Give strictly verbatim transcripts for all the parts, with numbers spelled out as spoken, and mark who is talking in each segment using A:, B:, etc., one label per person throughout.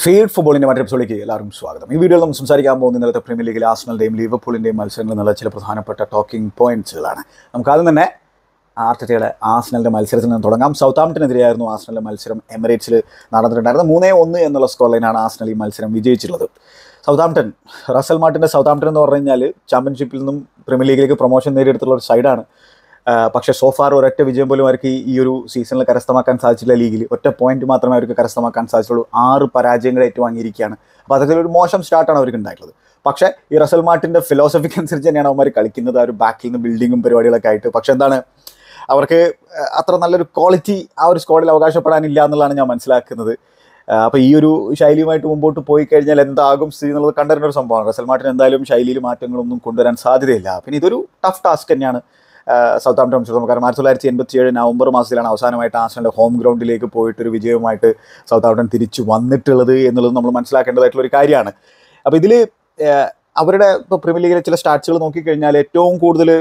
A: Feed ഫുട്ബോളിൻ്റെ മറ്റൊരു എപ്പിസോഡിലേക്ക് എല്ലാവർക്കും സ്വാഗതം. ഈ വീഡിയോയിൽ നമ്മൾ സംസാരിക്കാൻ പോകുന്ന ഇന്നലത്തെ പ്രീമിയർ ലീഗിലെ ആർസണലിൻ്റെയും ലിവർപൂളിൻ്റെയും മത്സരങ്ങളിൽ നിന്നുള്ള ചില പ്രധാനപ്പെട്ട ടോക്കിംഗ് പോയിന്റ്സുകളാണ്. നമുക്ക് ആദ്യം തന്നെ ആർട്ടറ്റയുടെ ആർസണലിൻ്റെ മത്സരത്തിൽ നിന്ന് തുടങ്ങാം. സൗത്താംപ്ടനെതിരെയായിരുന്നു ആർസണലിൻ്റെ മത്സരം. എമിറേറ്റ്സിൽ നടന്നിട്ടുണ്ടായിരുന്നു. മൂന്നേ ഒന്ന് എന്നുള്ള സ്കോർ ലൈനാണ് ആർസണൽ ഈ മത്സരം വിജയിച്ചിട്ടുള്ളത്. സൗത്താംപ്ടൺ, റസൽ മാർട്ടിൻ്റെ സൗത്താംപ്ടൺ എന്ന് പറഞ്ഞു കഴിഞ്ഞാൽ ചാമ്പ്യൻഷിപ്പിൽ നിന്നും പ്രീമിയർ ലീഗിലേക്ക് പ്രൊമോഷൻ നേടിയെടുത്തുള്ള ഒരു സൈഡാണ്. പക്ഷേ സോഫാർ ഒരൊറ്റ വിജയം പോലും അവർക്ക് ഈ ഒരു സീസണിൽ കരസ്ഥമാക്കാൻ സാധിച്ചില്ല. ലീഗിൽ ഒറ്റ പോയിന്റ് മാത്രമേ അവർക്ക് കരസ്ഥമാക്കാൻ സാധിച്ചുള്ളൂ. ആറ് പരാജയങ്ങൾ ഏറ്റുവാങ്ങിയിരിക്കുകയാണ്. അപ്പോൾ അതൊക്കെ ഒരു മോശം സ്റ്റാർട്ടാണ് അവർക്ക് ഉണ്ടായിട്ടുള്ളത്. പക്ഷേ ഈ റസൽ മാർട്ടിൻ്റെ ഫിലോസഫിക്ക് അനുസരിച്ച് തന്നെയാണ് അവന്മാർ കളിക്കുന്നത്, ആ ഒരു ബാക്കിൽ നിന്ന് ബിൽഡിങ്ങും പരിപാടികളൊക്കെ ആയിട്ട്. പക്ഷേ എന്താണ്, അവർക്ക് അത്ര നല്ലൊരു ക്വാളിറ്റി ആ ഒരു സ്ക്വാഡിൽ അവകാശപ്പെടാനില്ല എന്നുള്ളതാണ് ഞാൻ മനസ്സിലാക്കുന്നത്. അപ്പോൾ ഈ ഒരു ശൈലിയുമായിട്ട് മുമ്പോട്ട് പോയി കഴിഞ്ഞാൽ എന്താകും സ്ഥിതി എന്നുള്ളത് കണ്ടുവരുന്ന ഒരു സംഭവമാണ്. റസൽ മാർട്ടിൻ എന്തായാലും ശൈലിയിൽ മാറ്റങ്ങളൊന്നും കൊണ്ടുവരാൻ സാധ്യതയില്ല. പിന്നെ ഇതൊരു ടഫ് ടാസ്ക് തന്നെയാണ് സൗത്താംപ്ടൺ സംബന്ധിച്ചിടത്തോളം. കാരണം ആയിരത്തി തൊള്ളായിരത്തി എൺപത്തി ഏഴ് നവംബർ മാസത്തിലാണ് അവസാനമായിട്ട് ആർസണലിൻ്റെ ഹോം ഗ്രൗണ്ടിലേക്ക് പോയിട്ടൊരു വിജയവുമായിട്ട് സൗത്താംപ്ടൺ തിരിച്ചു വന്നിട്ടുള്ളത് എന്നുള്ളത് നമ്മൾ മനസ്സിലാക്കേണ്ടതായിട്ടുള്ള ഒരു കാര്യമാണ്. അപ്പോൾ ഇതിൽ അവരുടെ ഇപ്പോൾ പ്രീമിയർ ലീഗിലെ ചില സ്റ്റാറ്റ്സുകൾ നോക്കിക്കഴിഞ്ഞാൽ ഏറ്റവും കൂടുതൽ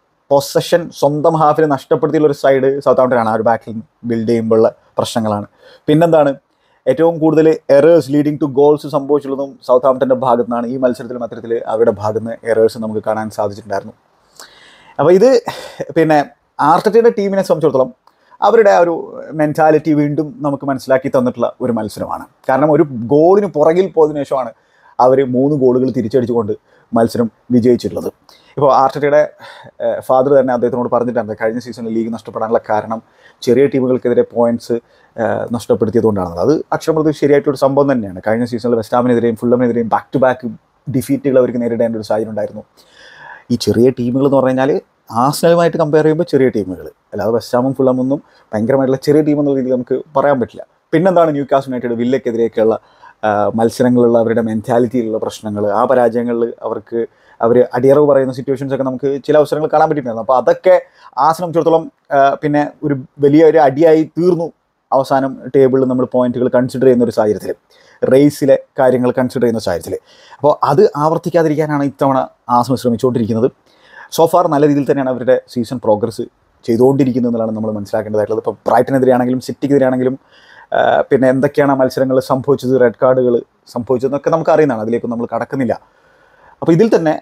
A: പൊസഷൻ സ്വന്തം ഹാഫിന് നഷ്ടപ്പെടുത്തിയുള്ള ഒരു സൈഡ് സൗത്താംപ്ടനാണ്. ആ ഒരു ബാക്കിൽ ബിൽഡ് ചെയ്യുമ്പോഴുള്ള പ്രശ്നങ്ങളാണ്. പിന്നെന്താണ്, ഏറ്റവും കൂടുതൽ എറേഴ്സ് ലീഡിങ് ടു ഗോൾസ് സംഭവിച്ചുള്ളതും സൗത്താംപ്ടൻ്റെ ഭാഗത്തു നിന്നാണ്. ഈ മത്സരത്തിലും അത്തരത്തിൽ അവരുടെ ഭാഗത്ത് നിന്ന് എറേഴ്സ് നമുക്ക് കാണാൻ സാധിച്ചിട്ടുണ്ടായിരുന്നു. അപ്പോൾ ഇത് പിന്നെ ആർട്ടറ്റയുടെ ടീമിനെ സംബന്ധിച്ചിടത്തോളം അവരുടെ ആ ഒരു മെൻറ്റാലിറ്റി വീണ്ടും നമുക്ക് മനസ്സിലാക്കി തന്നിട്ടുള്ള ഒരു മത്സരമാണ്. കാരണം ഒരു ഗോളിന് പുറകിൽ പോയതിനു ശേഷമാണ് അവർ മൂന്ന് ഗോളുകൾ തിരിച്ചടിച്ചുകൊണ്ട് മത്സരം വിജയിച്ചിട്ടുള്ളത്. ഇപ്പോൾ ആർട്ടറ്റയുടെ ഫാദർ തന്നെ അദ്ദേഹത്തിനോട് പറഞ്ഞിട്ടുണ്ട്, കഴിഞ്ഞ സീസണിൽ ലീഗ് നഷ്ടപ്പെടാനുള്ള കാരണം ചെറിയ ടീമുകൾക്കെതിരെ പോയിൻറ്റ്സ് നഷ്ടപ്പെടുത്തിയതുകൊണ്ടാണ്. അത് അക്ഷരപ്രതി ശരിയായിട്ടൊരു സംഭവം തന്നെയാണ്. കഴിഞ്ഞ സീസണിൽ വെസ്റ്റ് ഹാമിനെതിരെയും ഫുള്ളമിനെതിരെയും ബാക്ക് ടു ബാക്ക് ഡിഫീറ്റുകൾ അവർക്ക് നേരിടേണ്ട ഒരു സാഹചര്യം ഉണ്ടായിരുന്നു. ഈ ചെറിയ ടീമുകൾ എന്ന് പറഞ്ഞു കഴിഞ്ഞാൽ ആർസണലുമായിട്ട് കമ്പയർ ചെയ്യുമ്പോൾ ചെറിയ ടീമുകൾ, അല്ലാതെ വെസ്റ്റ് ഹാമും ഫുള്ളമൊന്നും ഭയങ്കരമായിട്ടുള്ള ചെറിയ ടീം എന്നുള്ള രീതിയിൽ നമുക്ക് പറയാൻ പറ്റില്ല. പിന്നെന്താണ്, ന്യൂകാസിൽ യുണൈറ്റഡ് വില്ലയ്ക്കെതിരെയൊക്കെയുള്ള മത്സരങ്ങളുള്ള അവരുടെ മെൻറ്റാലിറ്റിയിലുള്ള പ്രശ്നങ്ങൾ, ആ പരാജയങ്ങളിൽ അവർക്ക് അവർ അടിയറവ് പറയുന്ന സിറ്റുവേഷൻസൊക്കെ നമുക്ക് ചില അവസരങ്ങൾ കാണാൻ പറ്റിയിട്ടുണ്ടായിരുന്നു. അപ്പോൾ അതൊക്കെ ആ സംബന്ധിച്ചിടത്തോളം പിന്നെ ഒരു വലിയ ഒരു അടിയായി തീർന്നു. അവസാനം ടേബിളിൽ നമ്മൾ പോയിന്റുകൾ കൺസിഡർ ചെയ്യുന്ന ഒരു സാഹചര്യത്തിൽ, റേസിലെ കാര്യങ്ങൾ കൺസിഡർ ചെയ്യുന്ന സാഹചര്യത്തിൽ. അപ്പോൾ അത് ആവർത്തിക്കാതിരിക്കാനാണ് ഇത്തവണ ആർസണൽ ശ്രമിച്ചുകൊണ്ടിരിക്കുന്നത്. സോഫാർ നല്ല രീതിയിൽ തന്നെയാണ് അവരുടെ സീസൺ പ്രോഗ്രസ് ചെയ്തുകൊണ്ടിരിക്കുന്നത് എന്നുള്ളതാണ് നമ്മൾ മനസ്സിലാക്കേണ്ടതായിട്ടുള്ളത്. ഇപ്പോൾ ബ്രൈറ്റനെതിരെയാണെങ്കിലും സിറ്റിക്കെതിരെയാണെങ്കിലും പിന്നെ എന്തൊക്കെയാണ് മത്സരങ്ങൾ സംഭവിച്ചത്, റെഡ് കാർഡുകൾ സംഭവിച്ചതെന്നൊക്കെ നമുക്ക് അറിയുന്നതാണ്. അതിലേക്കൊന്നും നമ്മൾ കടക്കുന്നില്ല. അപ്പോൾ ഇതിൽ തന്നെ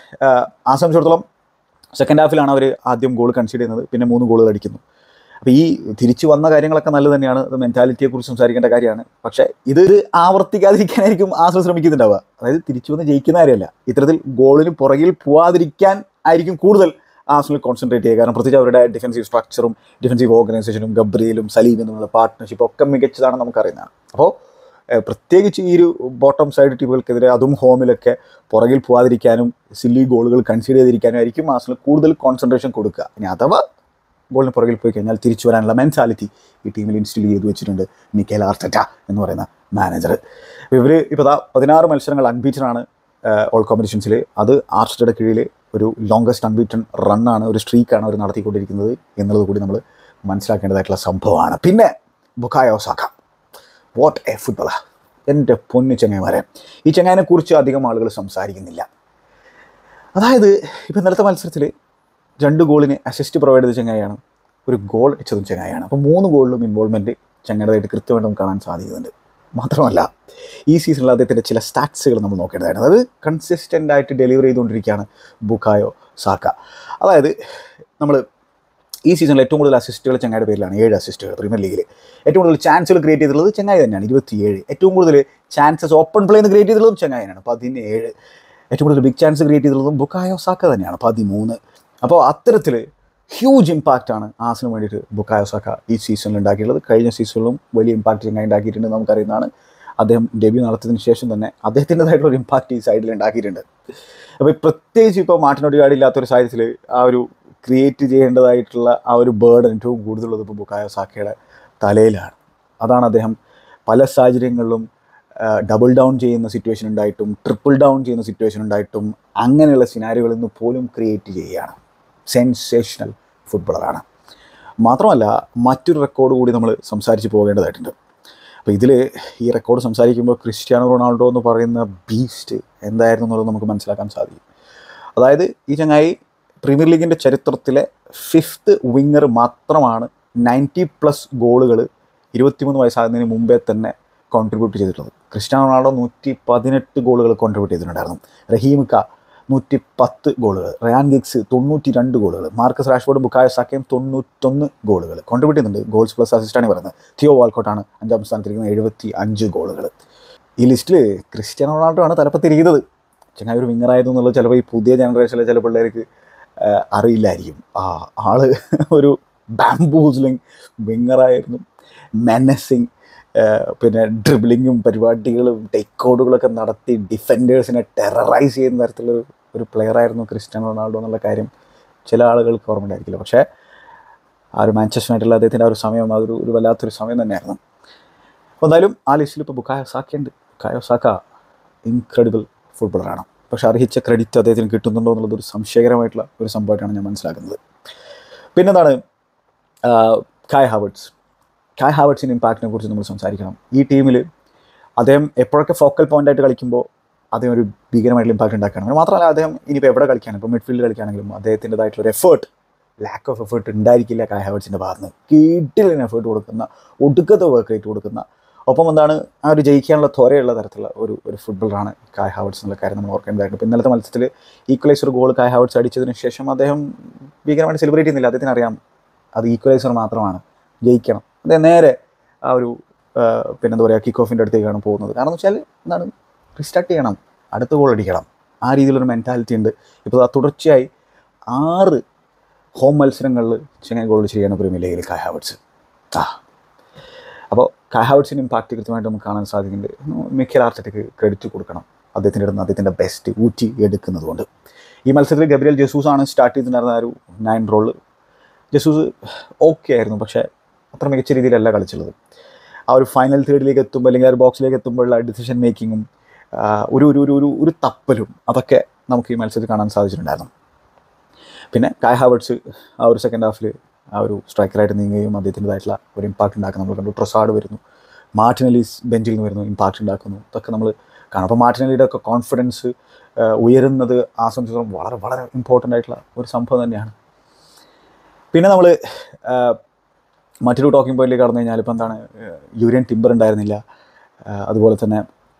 A: ആ സംബന്ധിച്ചിടത്തോളം സെക്കൻഡ് ഹാഫിലാണ് അവർ ആദ്യം ഗോൾ കൺസിഡർ ചെയ്യുന്നത്, പിന്നെ മൂന്ന് ഗോളുകൾ അടിക്കുന്നു. അപ്പോൾ ഈ തിരിച്ചു വന്ന കാര്യങ്ങളൊക്കെ നല്ലത് തന്നെയാണ്. അത് മെൻറ്റാലിറ്റിയെക്കുറിച്ച് സംസാരിക്കേണ്ട കാര്യമാണ്. പക്ഷേ ഇത് ആവർത്തിക്കാതിരിക്കാനായിരിക്കും ആർസണൽ ശ്രമിക്കുന്നുണ്ടാവുക. അതായത് തിരിച്ചു വന്ന് ജയിക്കുന്ന കാര്യമല്ല, ഇത്തരത്തിൽ ഗോളിന് പുറകിൽ പോവാതിരിക്കാൻ ആയിരിക്കും കൂടുതൽ ആർസണൽ കോൺസെൻട്രേറ്റ് ചെയ്യുക. കാരണം പ്രത്യേകിച്ച് അവരുടെ ഡിഫൻസീവ് സ്ട്രക്ചറും ഡിഫൻസീവ് ഓർഗനൈസേഷനും ഗബ്രിയലും സലീം എന്നുള്ള പാർട്ട്ണർഷിപ്പ് ഒക്കെ മികച്ചതാണ് നമുക്കറിയുന്നതാണ്. അപ്പോൾ പ്രത്യേകിച്ച് ഈ ഒരു ബോട്ടം സൈഡ് ടീമുകൾക്കെതിരെ, അതും ഹോമിലൊക്കെ പുറകിൽ പോകാതിരിക്കാനും സില്ലി ഗോളുകൾ കൺസിഡർ ചെയ്തിരിക്കാനും ആയിരിക്കും ആർസണൽ കൂടുതൽ കോൺസെൻട്രേഷൻ കൊടുക്കുക. ഇനി അഥവാ ഗോളിന് പുറകിൽ പോയി കഴിഞ്ഞാൽ തിരിച്ചു വരാനുള്ള മെൻറ്റാലിറ്റി ഈ ടീമിൽ ഇൻസ്റ്റിൽ ചെയ്ത് വെച്ചിട്ടുണ്ട് മിക്കേൽ ആർട്ടറ്റ എന്ന് പറയുന്ന മാനേജർ. ഇവർ ഇപ്പോൾ പതിനാറ് മത്സരങ്ങൾ അൺബീറ്റനാണ് ഓൾ കോമ്പറ്റീഷൻസിൽ. അത് ആർട്ടറ്റയുടെ കീഴിൽ ഒരു ലോങ്കസ്റ്റ് അൺബീറ്റൺ റണ്ണാണ്, ഒരു സ്ട്രീക്കാണ് അവർ നടത്തിക്കൊണ്ടിരിക്കുന്നത് എന്നുള്ളത് കൂടി നമ്മൾ മനസ്സിലാക്കേണ്ടതായിട്ടുള്ള സംഭവമാണ്. പിന്നെ ബുക്കായോ സാക്ക, വാട്ട് എ ഫുട്ബോളാ! എൻ്റെ പൊന്നു ചങ്ങായിമാരെ, ഈ ചങ്ങായിനെ കുറിച്ച് അധികം ആളുകൾ സംസാരിക്കുന്നില്ല. അതായത് ഇപ്പോൾ ഇന്നലത്തെ മത്സരത്തിൽ രണ്ട് ഗോളിന് അസിസ്റ്റ് പ്രൊവൈഡ് ചെയ്ത ചങ്ങായിയാണ്, ഒരു ഗോൾ അടിച്ചതും ചങ്ങായിയാണ്. അപ്പോൾ മൂന്ന് ഗോളിലും ഇൻവോൾവ്മെൻറ്റ് ചങ്ങായിട്ടായിട്ട് കൃത്യമായിട്ട് നമുക്ക് കാണാൻ സാധിക്കുന്നുണ്ട്. മാത്രമല്ല ഈ സീസണിൽ അദ്ദേഹത്തിൻ്റെ ചില സ്റ്റാറ്റ്സുകൾ നമ്മൾ നോക്കേണ്ടതായിരുന്നു. അത് കൺസിസ്റ്റൻ്റ് ആയിട്ട് ഡെലിവർ ചെയ്തുകൊണ്ടിരിക്കുകയാണ് ബുക്കായോ സാക്ക. അതായത് നമ്മൾ ഈ സീസണിൽ ഏറ്റവും കൂടുതൽ അസിസ്റ്റുകൾ ചങ്ങായിയുടെ പേരിലാണ്, ഏഴ് അസിസ്റ്റുകൾ പ്രീമിയർ ലീഗിൽ. ഏറ്റവും കൂടുതൽ ചാൻസുകൾ ക്രിയേറ്റ് ചെയ്തിട്ടുള്ളത് ചങ്ങായി തന്നെയാണ്, ഇരുപത്തിയേഴ്. ഏറ്റവും കൂടുതൽ ചാൻസസ് ഓപ്പൺ പ്ലേയിൽ നിന്ന് ക്രിയേറ്റ് ചെയ്തിട്ടുള്ളതും ചങ്ങായിനാണ്, പതിനേഴ്. ഏറ്റവും കൂടുതൽ ബിഗ് ചാൻസ് ക്രിയേറ്റ് ചെയ്തിട്ടുള്ളതും ബുക്കായോ സാക്ക തന്നെയാണ്, പതിമൂന്ന്. അപ്പോൾ അത്തരത്തിൽ ഹ്യൂജ് ഇമ്പാക്റ്റാണ് ആർസണലിന് വേണ്ടിയിട്ട് ബുക്കായോ സാക്ക ഈ സീസണിൽ ഉണ്ടാക്കിയിട്ടുള്ളത്. കഴിഞ്ഞ സീസണിലും വലിയ ഇമ്പാക്റ്റ് ചങ്ങായി ഉണ്ടാക്കിയിട്ടുണ്ട്, നമുക്കറിയുന്നതാണ്. അദ്ദേഹം ഡെബ്യൂ നടത്തിയതിന് ശേഷം തന്നെ അദ്ദേഹത്തിൻ്റെതായിട്ടുള്ളൊരു ഇമ്പാക്റ്റ് ഈ സൈഡിൽ ഉണ്ടാക്കിയിട്ടുണ്ട്. അപ്പോൾ പ്രത്യേകിച്ച് ഇപ്പോൾ മാർട്ടിൻ ഒഡിഗാർഡ് ഇല്ലാത്തൊരു സാഹചര്യത്തിൽ ആ ഒരു ക്രിയേറ്റ് ചെയ്യേണ്ടതായിട്ടുള്ള ആ ഒരു ബേർഡൻ ഏറ്റവും കൂടുതലുള്ളത് ഇപ്പോൾ ബുക്കായോ സാക്കയുടെ തലയിലാണ്. അതാണ് അദ്ദേഹം പല സാഹചര്യങ്ങളിലും ഡബിൾ ഡൗൺ ചെയ്യുന്ന സിറ്റുവേഷൻ ഉണ്ടായിട്ടും ട്രിപ്പിൾ ഡൗൺ ചെയ്യുന്ന സിറ്റുവേഷൻ ഉണ്ടായിട്ടും അങ്ങനെയുള്ള സിനാരിയോകളിൽ നിന്ന് പോലും ക്രിയേറ്റ് ചെയ്യുകയാണ്. സെൻസേഷണൽ ഫുട്ബോളറാണ്. മാത്രമല്ല മറ്റൊരു റെക്കോർഡ് കൂടി നമ്മൾ സംസാരിച്ച് പോകേണ്ടതായിട്ടുണ്ട്. അപ്പോൾ ഇതിൽ ഈ റെക്കോർഡ് സംസാരിക്കുമ്പോൾ ക്രിസ്ത്യാനോ റൊണാൾഡോ എന്ന് പറയുന്ന ബീസ്റ്റ് എന്തായിരുന്നു എന്നുള്ളത് നമുക്ക് മനസ്സിലാക്കാൻ സാധിക്കും. അതായത് ഈ ചങ്ങായി പ്രീമിയർ ലീഗിൻ്റെ ചരിത്രത്തിലെ ഫിഫ്ത്ത് വിങ്ങർ മാത്രമാണ് നയൻറ്റി പ്ലസ് ഗോളുകൾ ഇരുപത്തിമൂന്ന് വയസ്സാകുന്നതിന് മുമ്പേ തന്നെ കോൺട്രിബ്യൂട്ട് ചെയ്തിട്ടുള്ളത്. ക്രിസ്ത്യാനോ റൊണാൾഡോ നൂറ്റി പതിനെട്ട് ഗോളുകൾ കോൺട്രിബ്യൂട്ട് ചെയ്തിട്ടുണ്ടായിരുന്നു. റഹീമിക്ക നൂറ്റി പത്ത് ഗോളുകൾ, റയാൻ ഗിഗ്സ് തൊണ്ണൂറ്റി രണ്ട് ഗോളുകൾ, മാർക്കസ് റാഷ്ഫോർഡും ബുക്കായോ സാക്കയും തൊണ്ണൂറ്റൊന്ന് ഗോളുകൾ കോൺട്രിബ്യൂട്ട് ചെയ്യുന്നുണ്ട്. ഗോൾസ് പ്ലസ് അസിസ്റ്റാണ് പറയുന്നത്. തിയോ വാൾക്കോട്ടാണ് അഞ്ചാം സ്ഥാനത്തിരിക്കുന്നത്, എഴുപത്തി അഞ്ച് ഗോളുകൾ. ഈ ലിസ്റ്റിൽ ക്രിസ്ത്യാനോ റൊണാൾഡോ ആണ് തലപ്പത്തിരിക്കുന്നത്. ചങ്ങായി ഒരു വിങ്ങറായിരുന്നു എന്നുള്ളത് ചിലപ്പോൾ ഈ പുതിയ ജനറേഷനിലെ ചില പിള്ളേർക്ക് അറിയില്ലായിരിക്കും. ആ ആള് ഒരു ബാംബൂസ്ലിംഗ് വിങ്ങറായിരുന്നു, മെനസിങ്, പിന്നെ ഡ്രിബ്ലിങ്ങും പരിപാടികളും ടേക്ക് ഔട്ടുകളൊക്കെ നടത്തി ഡിഫൻഡേഴ്സിനെ ടെററൈസ് ചെയ്യുന്ന തരത്തിലൊരു ഒരു പ്ലെയറായിരുന്നു ക്രിസ്ത്യാനോ റൊണാൾഡോ എന്നുള്ള കാര്യം ചില ആളുകൾക്ക് ഓർമ്മ ഉണ്ടായിരിക്കില്ല. പക്ഷേ ആ ഒരു മാഞ്ചസ്റ്റർ യുണൈറ്റഡിൽ അദ്ദേഹത്തിൻ്റെ ആ ഒരു സമയം അതൊരു ഒരു വല്ലാത്തൊരു സമയം തന്നെയായിരുന്നു. അപ്പോൾ എന്തായാലും ആ ലിസ്റ്റിൽ ഇപ്പോൾ ബുക്കായോ സാക്ക ഉണ്ട്. ബുക്കായോ സാക്ക ഇൻക്രെഡിബിൾ ഫുട്ബോളറാണ്. പക്ഷേ അർഹിച്ച ക്രെഡിറ്റ് അദ്ദേഹത്തിന് കിട്ടുന്നുണ്ടോ എന്നുള്ളത് ഒരു സംശയകരമായിട്ടുള്ള ഒരു സംഭവമായിട്ടാണ് ഞാൻ മനസ്സിലാക്കുന്നത്. പിന്നെന്താണ് കായ് ഹാവർട്സ്. കായ് ഹാവർട്സിൻ്റെ ഇമ്പാക്റ്റിനെ കുറിച്ച് നമ്മൾ സംസാരിക്കണം. ഈ ടീമിൽ അദ്ദേഹം എപ്പോഴൊക്കെ ഫോക്കൽ പോയിൻ്റായിട്ട് കളിക്കുമ്പോൾ അദ്ദേഹം ഒരു ഭീകരമായിട്ടുള്ള ഇമ്പാക്റ്റ് ഉണ്ടാക്കുകയാണ്. മാത്രമല്ല അദ്ദേഹം ഇനിയിപ്പോൾ എവിടെ കളിക്കാനും ഇപ്പോൾ മിഡ്ഫീൽഡ് കളിക്കുകയാണെങ്കിലും അദ്ദേഹത്തിൻ്റെതായിട്ടുള്ളൊരു എഫേർട്ട്, ലാക്ക് ഓഫ് എഫേർട്ട് ഉണ്ടായിരിക്കില്ല കായ് ഹാവർട്സിൻ്റെ ഭാഗത്ത് നിന്ന്. കീട്ടിലിന് എഫേർട്ട് കൊടുക്കുന്ന, ഒടുക്കത്തെ വർക്ക് റേറ്റ് കൊടുക്കുന്ന, ഒപ്പം എന്താണ് ആ ഒരു ജയിക്കാനുള്ള ത്വരയുള്ള തരത്തിലുള്ള ഒരു ഒരു ഫുട്ബോളറാണ് കായ് ഹാവർട്സ് എന്നുള്ള കാര്യം നമ്മൾ ഓർക്കേണ്ടതായിട്ട്. ഇപ്പോൾ ഇന്നലത്തെ മത്സരത്തിൽ ഈക്വലൈസർ ഗോൾ കായ് ഹാവർട്സ് അടിച്ചതിന് ശേഷം അദ്ദേഹം ഭീകരമായിട്ട് സെലിബ്രേറ്റ് ചെയ്യുന്നില്ല. അദ്ദേഹത്തിന് അറിയാം അത് ഈക്വലൈസർ മാത്രമാണ്, ജയിക്കണം. അദ്ദേഹം നേരെ ആ ഒരു പിന്നെന്താ പറയുക കിക്ക് ഓഫിൻ്റെ അടുത്തേക്കാണ് പോകുന്നത്. കാരണം എന്ന് വെച്ചാൽ എന്താണ് റീസ്റ്റാർട്ട് ചെയ്യണം, അടുത്ത ഗോൾ അടിക്കണം, ആ രീതിയിലൊരു മെൻറ്റാലിറ്റി ഉണ്ട്. ഇപ്പോൾ ആ തുടർച്ചയായി ആറ് ഹോം മത്സരങ്ങളിൽ ചെങ്ങായി ഗോൾ ചെയ്യാണ് പ്രീമിയർ ലീഗിൽ കായ് ഹാവർട്സ്. ആ അപ്പോൾ കായ് ഹാവർട്സിൻ്റെ ഇമ്പാക്റ്റ് കൃത്യമായിട്ട് നമുക്ക് കാണാൻ സാധിക്കുന്നുണ്ട്. മിക്കേൽ ആർട്ടറ്റയ്ക്ക് ക്രെഡിറ്റ് കൊടുക്കണം, അദ്ദേഹത്തിൻ്റെ അടുത്ത് അദ്ദേഹത്തിൻ്റെ ബെസ്റ്റ് ഊറ്റി എടുക്കുന്നത് കൊണ്ട്. ഈ മത്സരത്തിൽ ഗബ്രിയേൽ ജെസൂസ് ആണ് സ്റ്റാർട്ട് ചെയ്തിട്ടുണ്ടായിരുന്ന ഒരു നയൻ റോള്. ജെസൂസ് ഓക്കെ ആയിരുന്നു, പക്ഷേ അത്ര മികച്ച രീതിയിലല്ല കളിച്ചുള്ളത്. ആ ഒരു ഫൈനൽ തേർഡിലേക്ക് എത്തുമ്പോൾ അല്ലെങ്കിൽ ആ ഒരു ബോക്സിലേക്ക് എത്തുമ്പോഴുള്ള ഡിസിഷൻ മേക്കിങ്ങും ഒരു ഒരു ഒരു ഒരു ഒരു തപ്പലും അതൊക്കെ നമുക്ക് ഈ മത്സരത്തിൽ കാണാൻ സാധിച്ചിട്ടുണ്ടായിരുന്നു. പിന്നെ കായ് ഹാവർട്സ് ആ ഒരു സെക്കൻഡ് ഹാഫിൽ ആ ഒരു സ്ട്രൈക്കറായിട്ട് നീങ്ങുകയും അദ്ദേഹത്തിൻ്റെതായിട്ടുള്ള ഒരു ഇമ്പാക്റ്റ് ഉണ്ടാക്കുന്ന നമ്മൾ കണ്ടു. ട്രൊസാർഡ് വരുന്നു, മാർട്ടിനെല്ലീസ് ബെഞ്ചിൽ നിന്ന് വരുന്നു, ഇമ്പാക്റ്റ് ഉണ്ടാക്കുന്നു, ഇതൊക്കെ നമ്മൾ കാണും. അപ്പോൾ മാർട്ടിനെല്ലിയുടെ ഒക്കെ കോൺഫിഡൻസ് ഉയരുന്നത് ആ സംബന്ധിച്ചിടത്തോളം വളരെ വളരെ ഇമ്പോർട്ടൻ്റ് ആയിട്ടുള്ള ഒരു സംഭവം തന്നെയാണ്. പിന്നെ നമ്മൾ മറ്റൊരു ടോക്കിംഗ് പോയിന്റിലേക്ക് കടന്നു കഴിഞ്ഞാൽ ഇപ്പോൾ എന്താണ് യൂരിയൻ ടിംബർ ഉണ്ടായിരുന്നില്ല, അതുപോലെ തന്നെ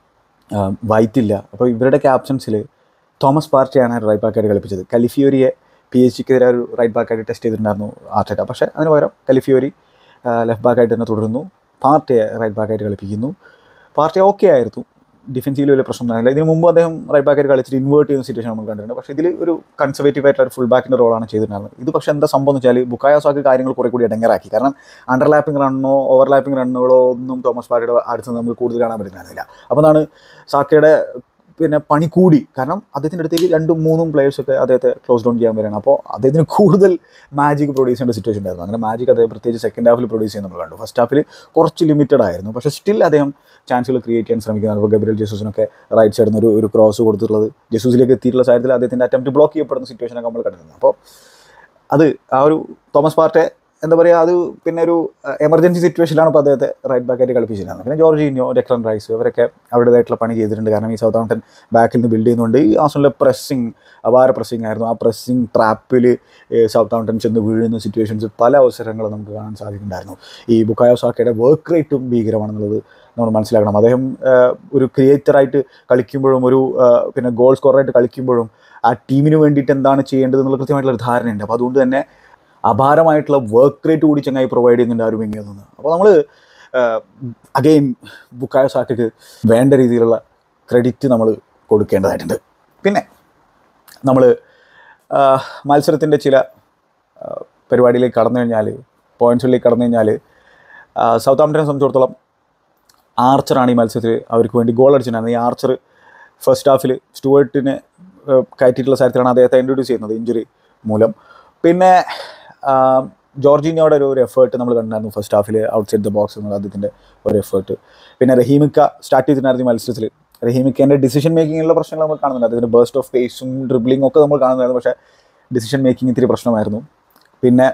A: വൈറ്റ് ഇല്ല. അപ്പോൾ ഇവരുടെ ക്യാപ്റ്റൻസിൽ തോമസ് പാർട്ടിയാണ് റൈറ്റ് ബാക്കായിട്ട് കളിപ്പിച്ചത്. കലിഫിയോരിയെ പി എച്ച് ജിക്കെതിരെ ഒരു റൈറ്റ് ബാക്കായിട്ട് ടെസ്റ്റ് ചെയ്തിട്ടുണ്ടായിരുന്നു ആർട്ടേറ്റ. പക്ഷേ അതിന് പകരം കലിഫിയോരി ലെഫ്റ്റ് ബാക്കായിട്ട് തന്നെ തുടരുന്നു, പാർട്ടിയെ റൈറ്റ് ബാക്കായിട്ട് കളിപ്പിക്കുന്നു. പാർട്ടി ഓക്കെ ആയിരുന്നു, ഡിഫൻസീവിൽ വലിയ പ്രശ്നം ഉണ്ടായില്ല. ഇതിന് മുമ്പ് അദ്ദേഹം റൈറ്റ് ബാക്കായിട്ട് കളിച്ചിട്ട് ഇൻവേർട്ട് ചെയ്യുന്ന സിറ്റുവേഷൻ നമ്മൾ കണ്ടിട്ടുണ്ട്. പക്ഷേ ഇതിൽ ഒരു കൺസർവേറ്റീവ് ആയിട്ടുള്ള ഒരു ഫുൾ ബാക്കിൻ്റെ റോളാണ് ചെയ്തിട്ടുണ്ടായിരുന്നത്. ഇത് പക്ഷേ എന്താ സംഭവം എന്ന് വെച്ചാൽ ബുക്കായോ സാക്ക കാര്യങ്ങൾ കുറേ കൂടി ഇടങ്ങറാക്കി. കാരണം അണ്ടർലാപ്പിംഗ് റണ്ണോ ഓവർലാപ്പിംഗ് റണ്ണുകളോ ഒന്നും തോമസ് പാർട്ടിയുടെ അടുത്ത് നമുക്ക് കൂടുതൽ കാണാൻ പറ്റുന്നില്ല. അപ്പോൾ അതാണ് സാക്കയുടെ പിന്നെ പണി കൂടി. കാരണം അദ്ദേഹത്തിൻ്റെ അടുത്തേക്ക് രണ്ടും മൂന്നും പ്ലേയേഴ്സൊക്കെ അദ്ദേഹത്തെ ക്ലോസ് ഡൗൺ ചെയ്യാൻ വരികയാണ്. അപ്പോൾ അദ്ദേഹത്തിന് കൂടുതൽ മാജിക് പ്രൊഡ്യൂസ് ചെയ്യേണ്ട സിറ്റുവേഷൻ ഉണ്ടായിരുന്നു. അങ്ങനെ മാജിക് അദ്ദേഹം പ്രത്യേകിച്ച് സെക്കൻഡ് ഹാഫിൽ പ്രൊഡ്യൂസ് ചെയ്യുന്നത് നമ്മൾ കണ്ടു. ഫസ്റ്റ് ഹാഫിൽ കുറച്ച് ലിമിറ്റഡ് ആയിരുന്നു, പക്ഷേ സ്റ്റിൽ അദ്ദേഹം ചാൻസുകൾ ക്രിയേറ്റ് ചെയ്യാൻ ശ്രമിക്കുന്നത്. അപ്പോൾ ഗബ്രിയേൽ ജെസൂസിനൊക്കെ റൈറ്റ് സൈഡിൽ നിന്ന് ഒരു ഒരു ക്രോസ് കൊടുത്തിട്ടുള്ളത് ജെസൂസിലേക്ക് എത്തിയിട്ടുള്ള സാഹചര്യത്തിൽ അദ്ദേഹത്തിൻ്റെ അറ്റംപ്റ്റ് ബ്ലോക്ക് ചെയ്യപ്പെടുന്ന സിറ്റുവേഷനൊക്കെ നമ്മൾ കണ്ടിരുന്നത്. അപ്പോൾ അത് ആ ഒരു തോമസ് പാർട്ടി എന്താ പറയുക, അത് പിന്നെ ഒരു എമർജൻസി സിറ്റുവേഷനിലാണ് ഇപ്പോൾ അദ്ദേഹത്തെ റൈറ്റ് ബാക്കായിട്ട് കളിപ്പിച്ചിരുന്നത്. പിന്നെ ജോർജിനിയോ, ഡെക്ലൻ റൈസ് ഇവരൊക്കെ അവരുടേതായിട്ടുള്ള പണി ചെയ്തിട്ടുണ്ട്. കാരണം ഈ സൗത്ത് ആംപ്ടൺ ബാക്കിൽ നിന്ന് ബിൽഡ് ചെയ്യുന്നുണ്ട്. ഈ ആസണിലെ പ്രസ്സിങ് അപാര പ്രസ്സിങ് ആയിരുന്നു. ആ പ്രസ്സിങ് ട്രാപ്പിൽ സൗത്ത് ആംപ്ടൺ ചെന്ന് വീഴുന്ന സിറ്റുവേഷൻസ് പല അവസരങ്ങളും നമുക്ക് കാണാൻ സാധിക്കുന്നുണ്ടായിരുന്നു. ഈ ബുക്കായോ സാക്കയുടെ വർക്ക് റേറ്റും ഭീകരമാണെന്നുള്ളത് നമ്മൾ മനസ്സിലാക്കണം. അദ്ദേഹം ഒരു ക്രിയേറ്ററായിട്ട് കളിക്കുമ്പോഴും ഒരു പിന്നെ ഗോൾ സ്കോറായിട്ട് കളിക്കുമ്പോഴും ആ ടീമിന് വേണ്ടിയിട്ട് എന്താണ് ചെയ്യേണ്ടത് എന്നുള്ള കൃത്യമായിട്ടുള്ളൊരു ധാരണയുണ്ട്. അപ്പോൾ അതുകൊണ്ട് തന്നെ അപാരമായിട്ടുള്ള വർക്ക് റേറ്റ് കൂടി ചങ്ങായി പ്രൊവൈഡ് ചെയ്യുന്നുണ്ട് ആ ഒരു വിങ്ങിൽ നിന്ന്. അപ്പോൾ നമ്മൾ അഗെയിൻ ബുക്കായോ സാക്കയ്ക്ക് വേണ്ട രീതിയിലുള്ള ക്രെഡിറ്റ് നമ്മൾ കൊടുക്കേണ്ടതായിട്ടുണ്ട്. പിന്നെ നമ്മൾ മത്സരത്തിൻ്റെ ചില പരിപാടിയിലേക്ക് കടന്നു കഴിഞ്ഞാൽ, പോയിൻറ്റ്സിലേക്ക് കടന്നു കഴിഞ്ഞാൽ സൗത്ത് ആംപ്ടനെ സംബന്ധിച്ചിടത്തോളം ആർച്ചറാണ് ഈ മത്സരത്തിൽ അവർക്ക് വേണ്ടി ഗോൾ അടിച്ചിട്ടുണ്ടായിരുന്നത്. ഈ ആർച്ചർ ഫസ്റ്റ് ഹാഫിൽ സ്റ്റുവർട്ടിനെ കയറ്റിയിട്ടുള്ള സാഹചര്യത്തിലാണ് അദ്ദേഹത്തെ ഇൻട്രൊഡ്യൂസ് ചെയ്യുന്നത് ഇഞ്ചുറി മൂലം. പിന്നെ ജോർജിനിയോടെ ഒരു ഒരു എഫേർട്ട് നമ്മൾ കണ്ടിട്ടുണ്ടായിരുന്നു first Hafil out side the box എന്നുള്ള അദ്ദേഹത്തിൻ്റെ ഒരു എഫേർട്ട്. പിന്നെ റഹീമിക്ക സ്റ്റാർട്ട് ചെയ്തിട്ടുണ്ടായിരുന്നു ഈ മത്സരത്തിൽ. റഹീമിക്കേൻ്റെ ഡിസിഷൻ മേക്കിങ്ങിലുള്ള പ്രശ്നങ്ങൾ നമ്മൾ കാണുന്നുണ്ട്. അദ്ദേഹത്തിൻ്റെ ബേസ്റ്റ് ഓഫ് പേസും ഡ്രിബ്ലിങ്ങും ഒക്കെ നമ്മൾ കാണുന്നുണ്ടായിരുന്നു. പക്ഷേ ഡിസിഷൻ മേക്കിംഗ് ഇത്തിരി പ്രശ്നമായിരുന്നു. പിന്നെ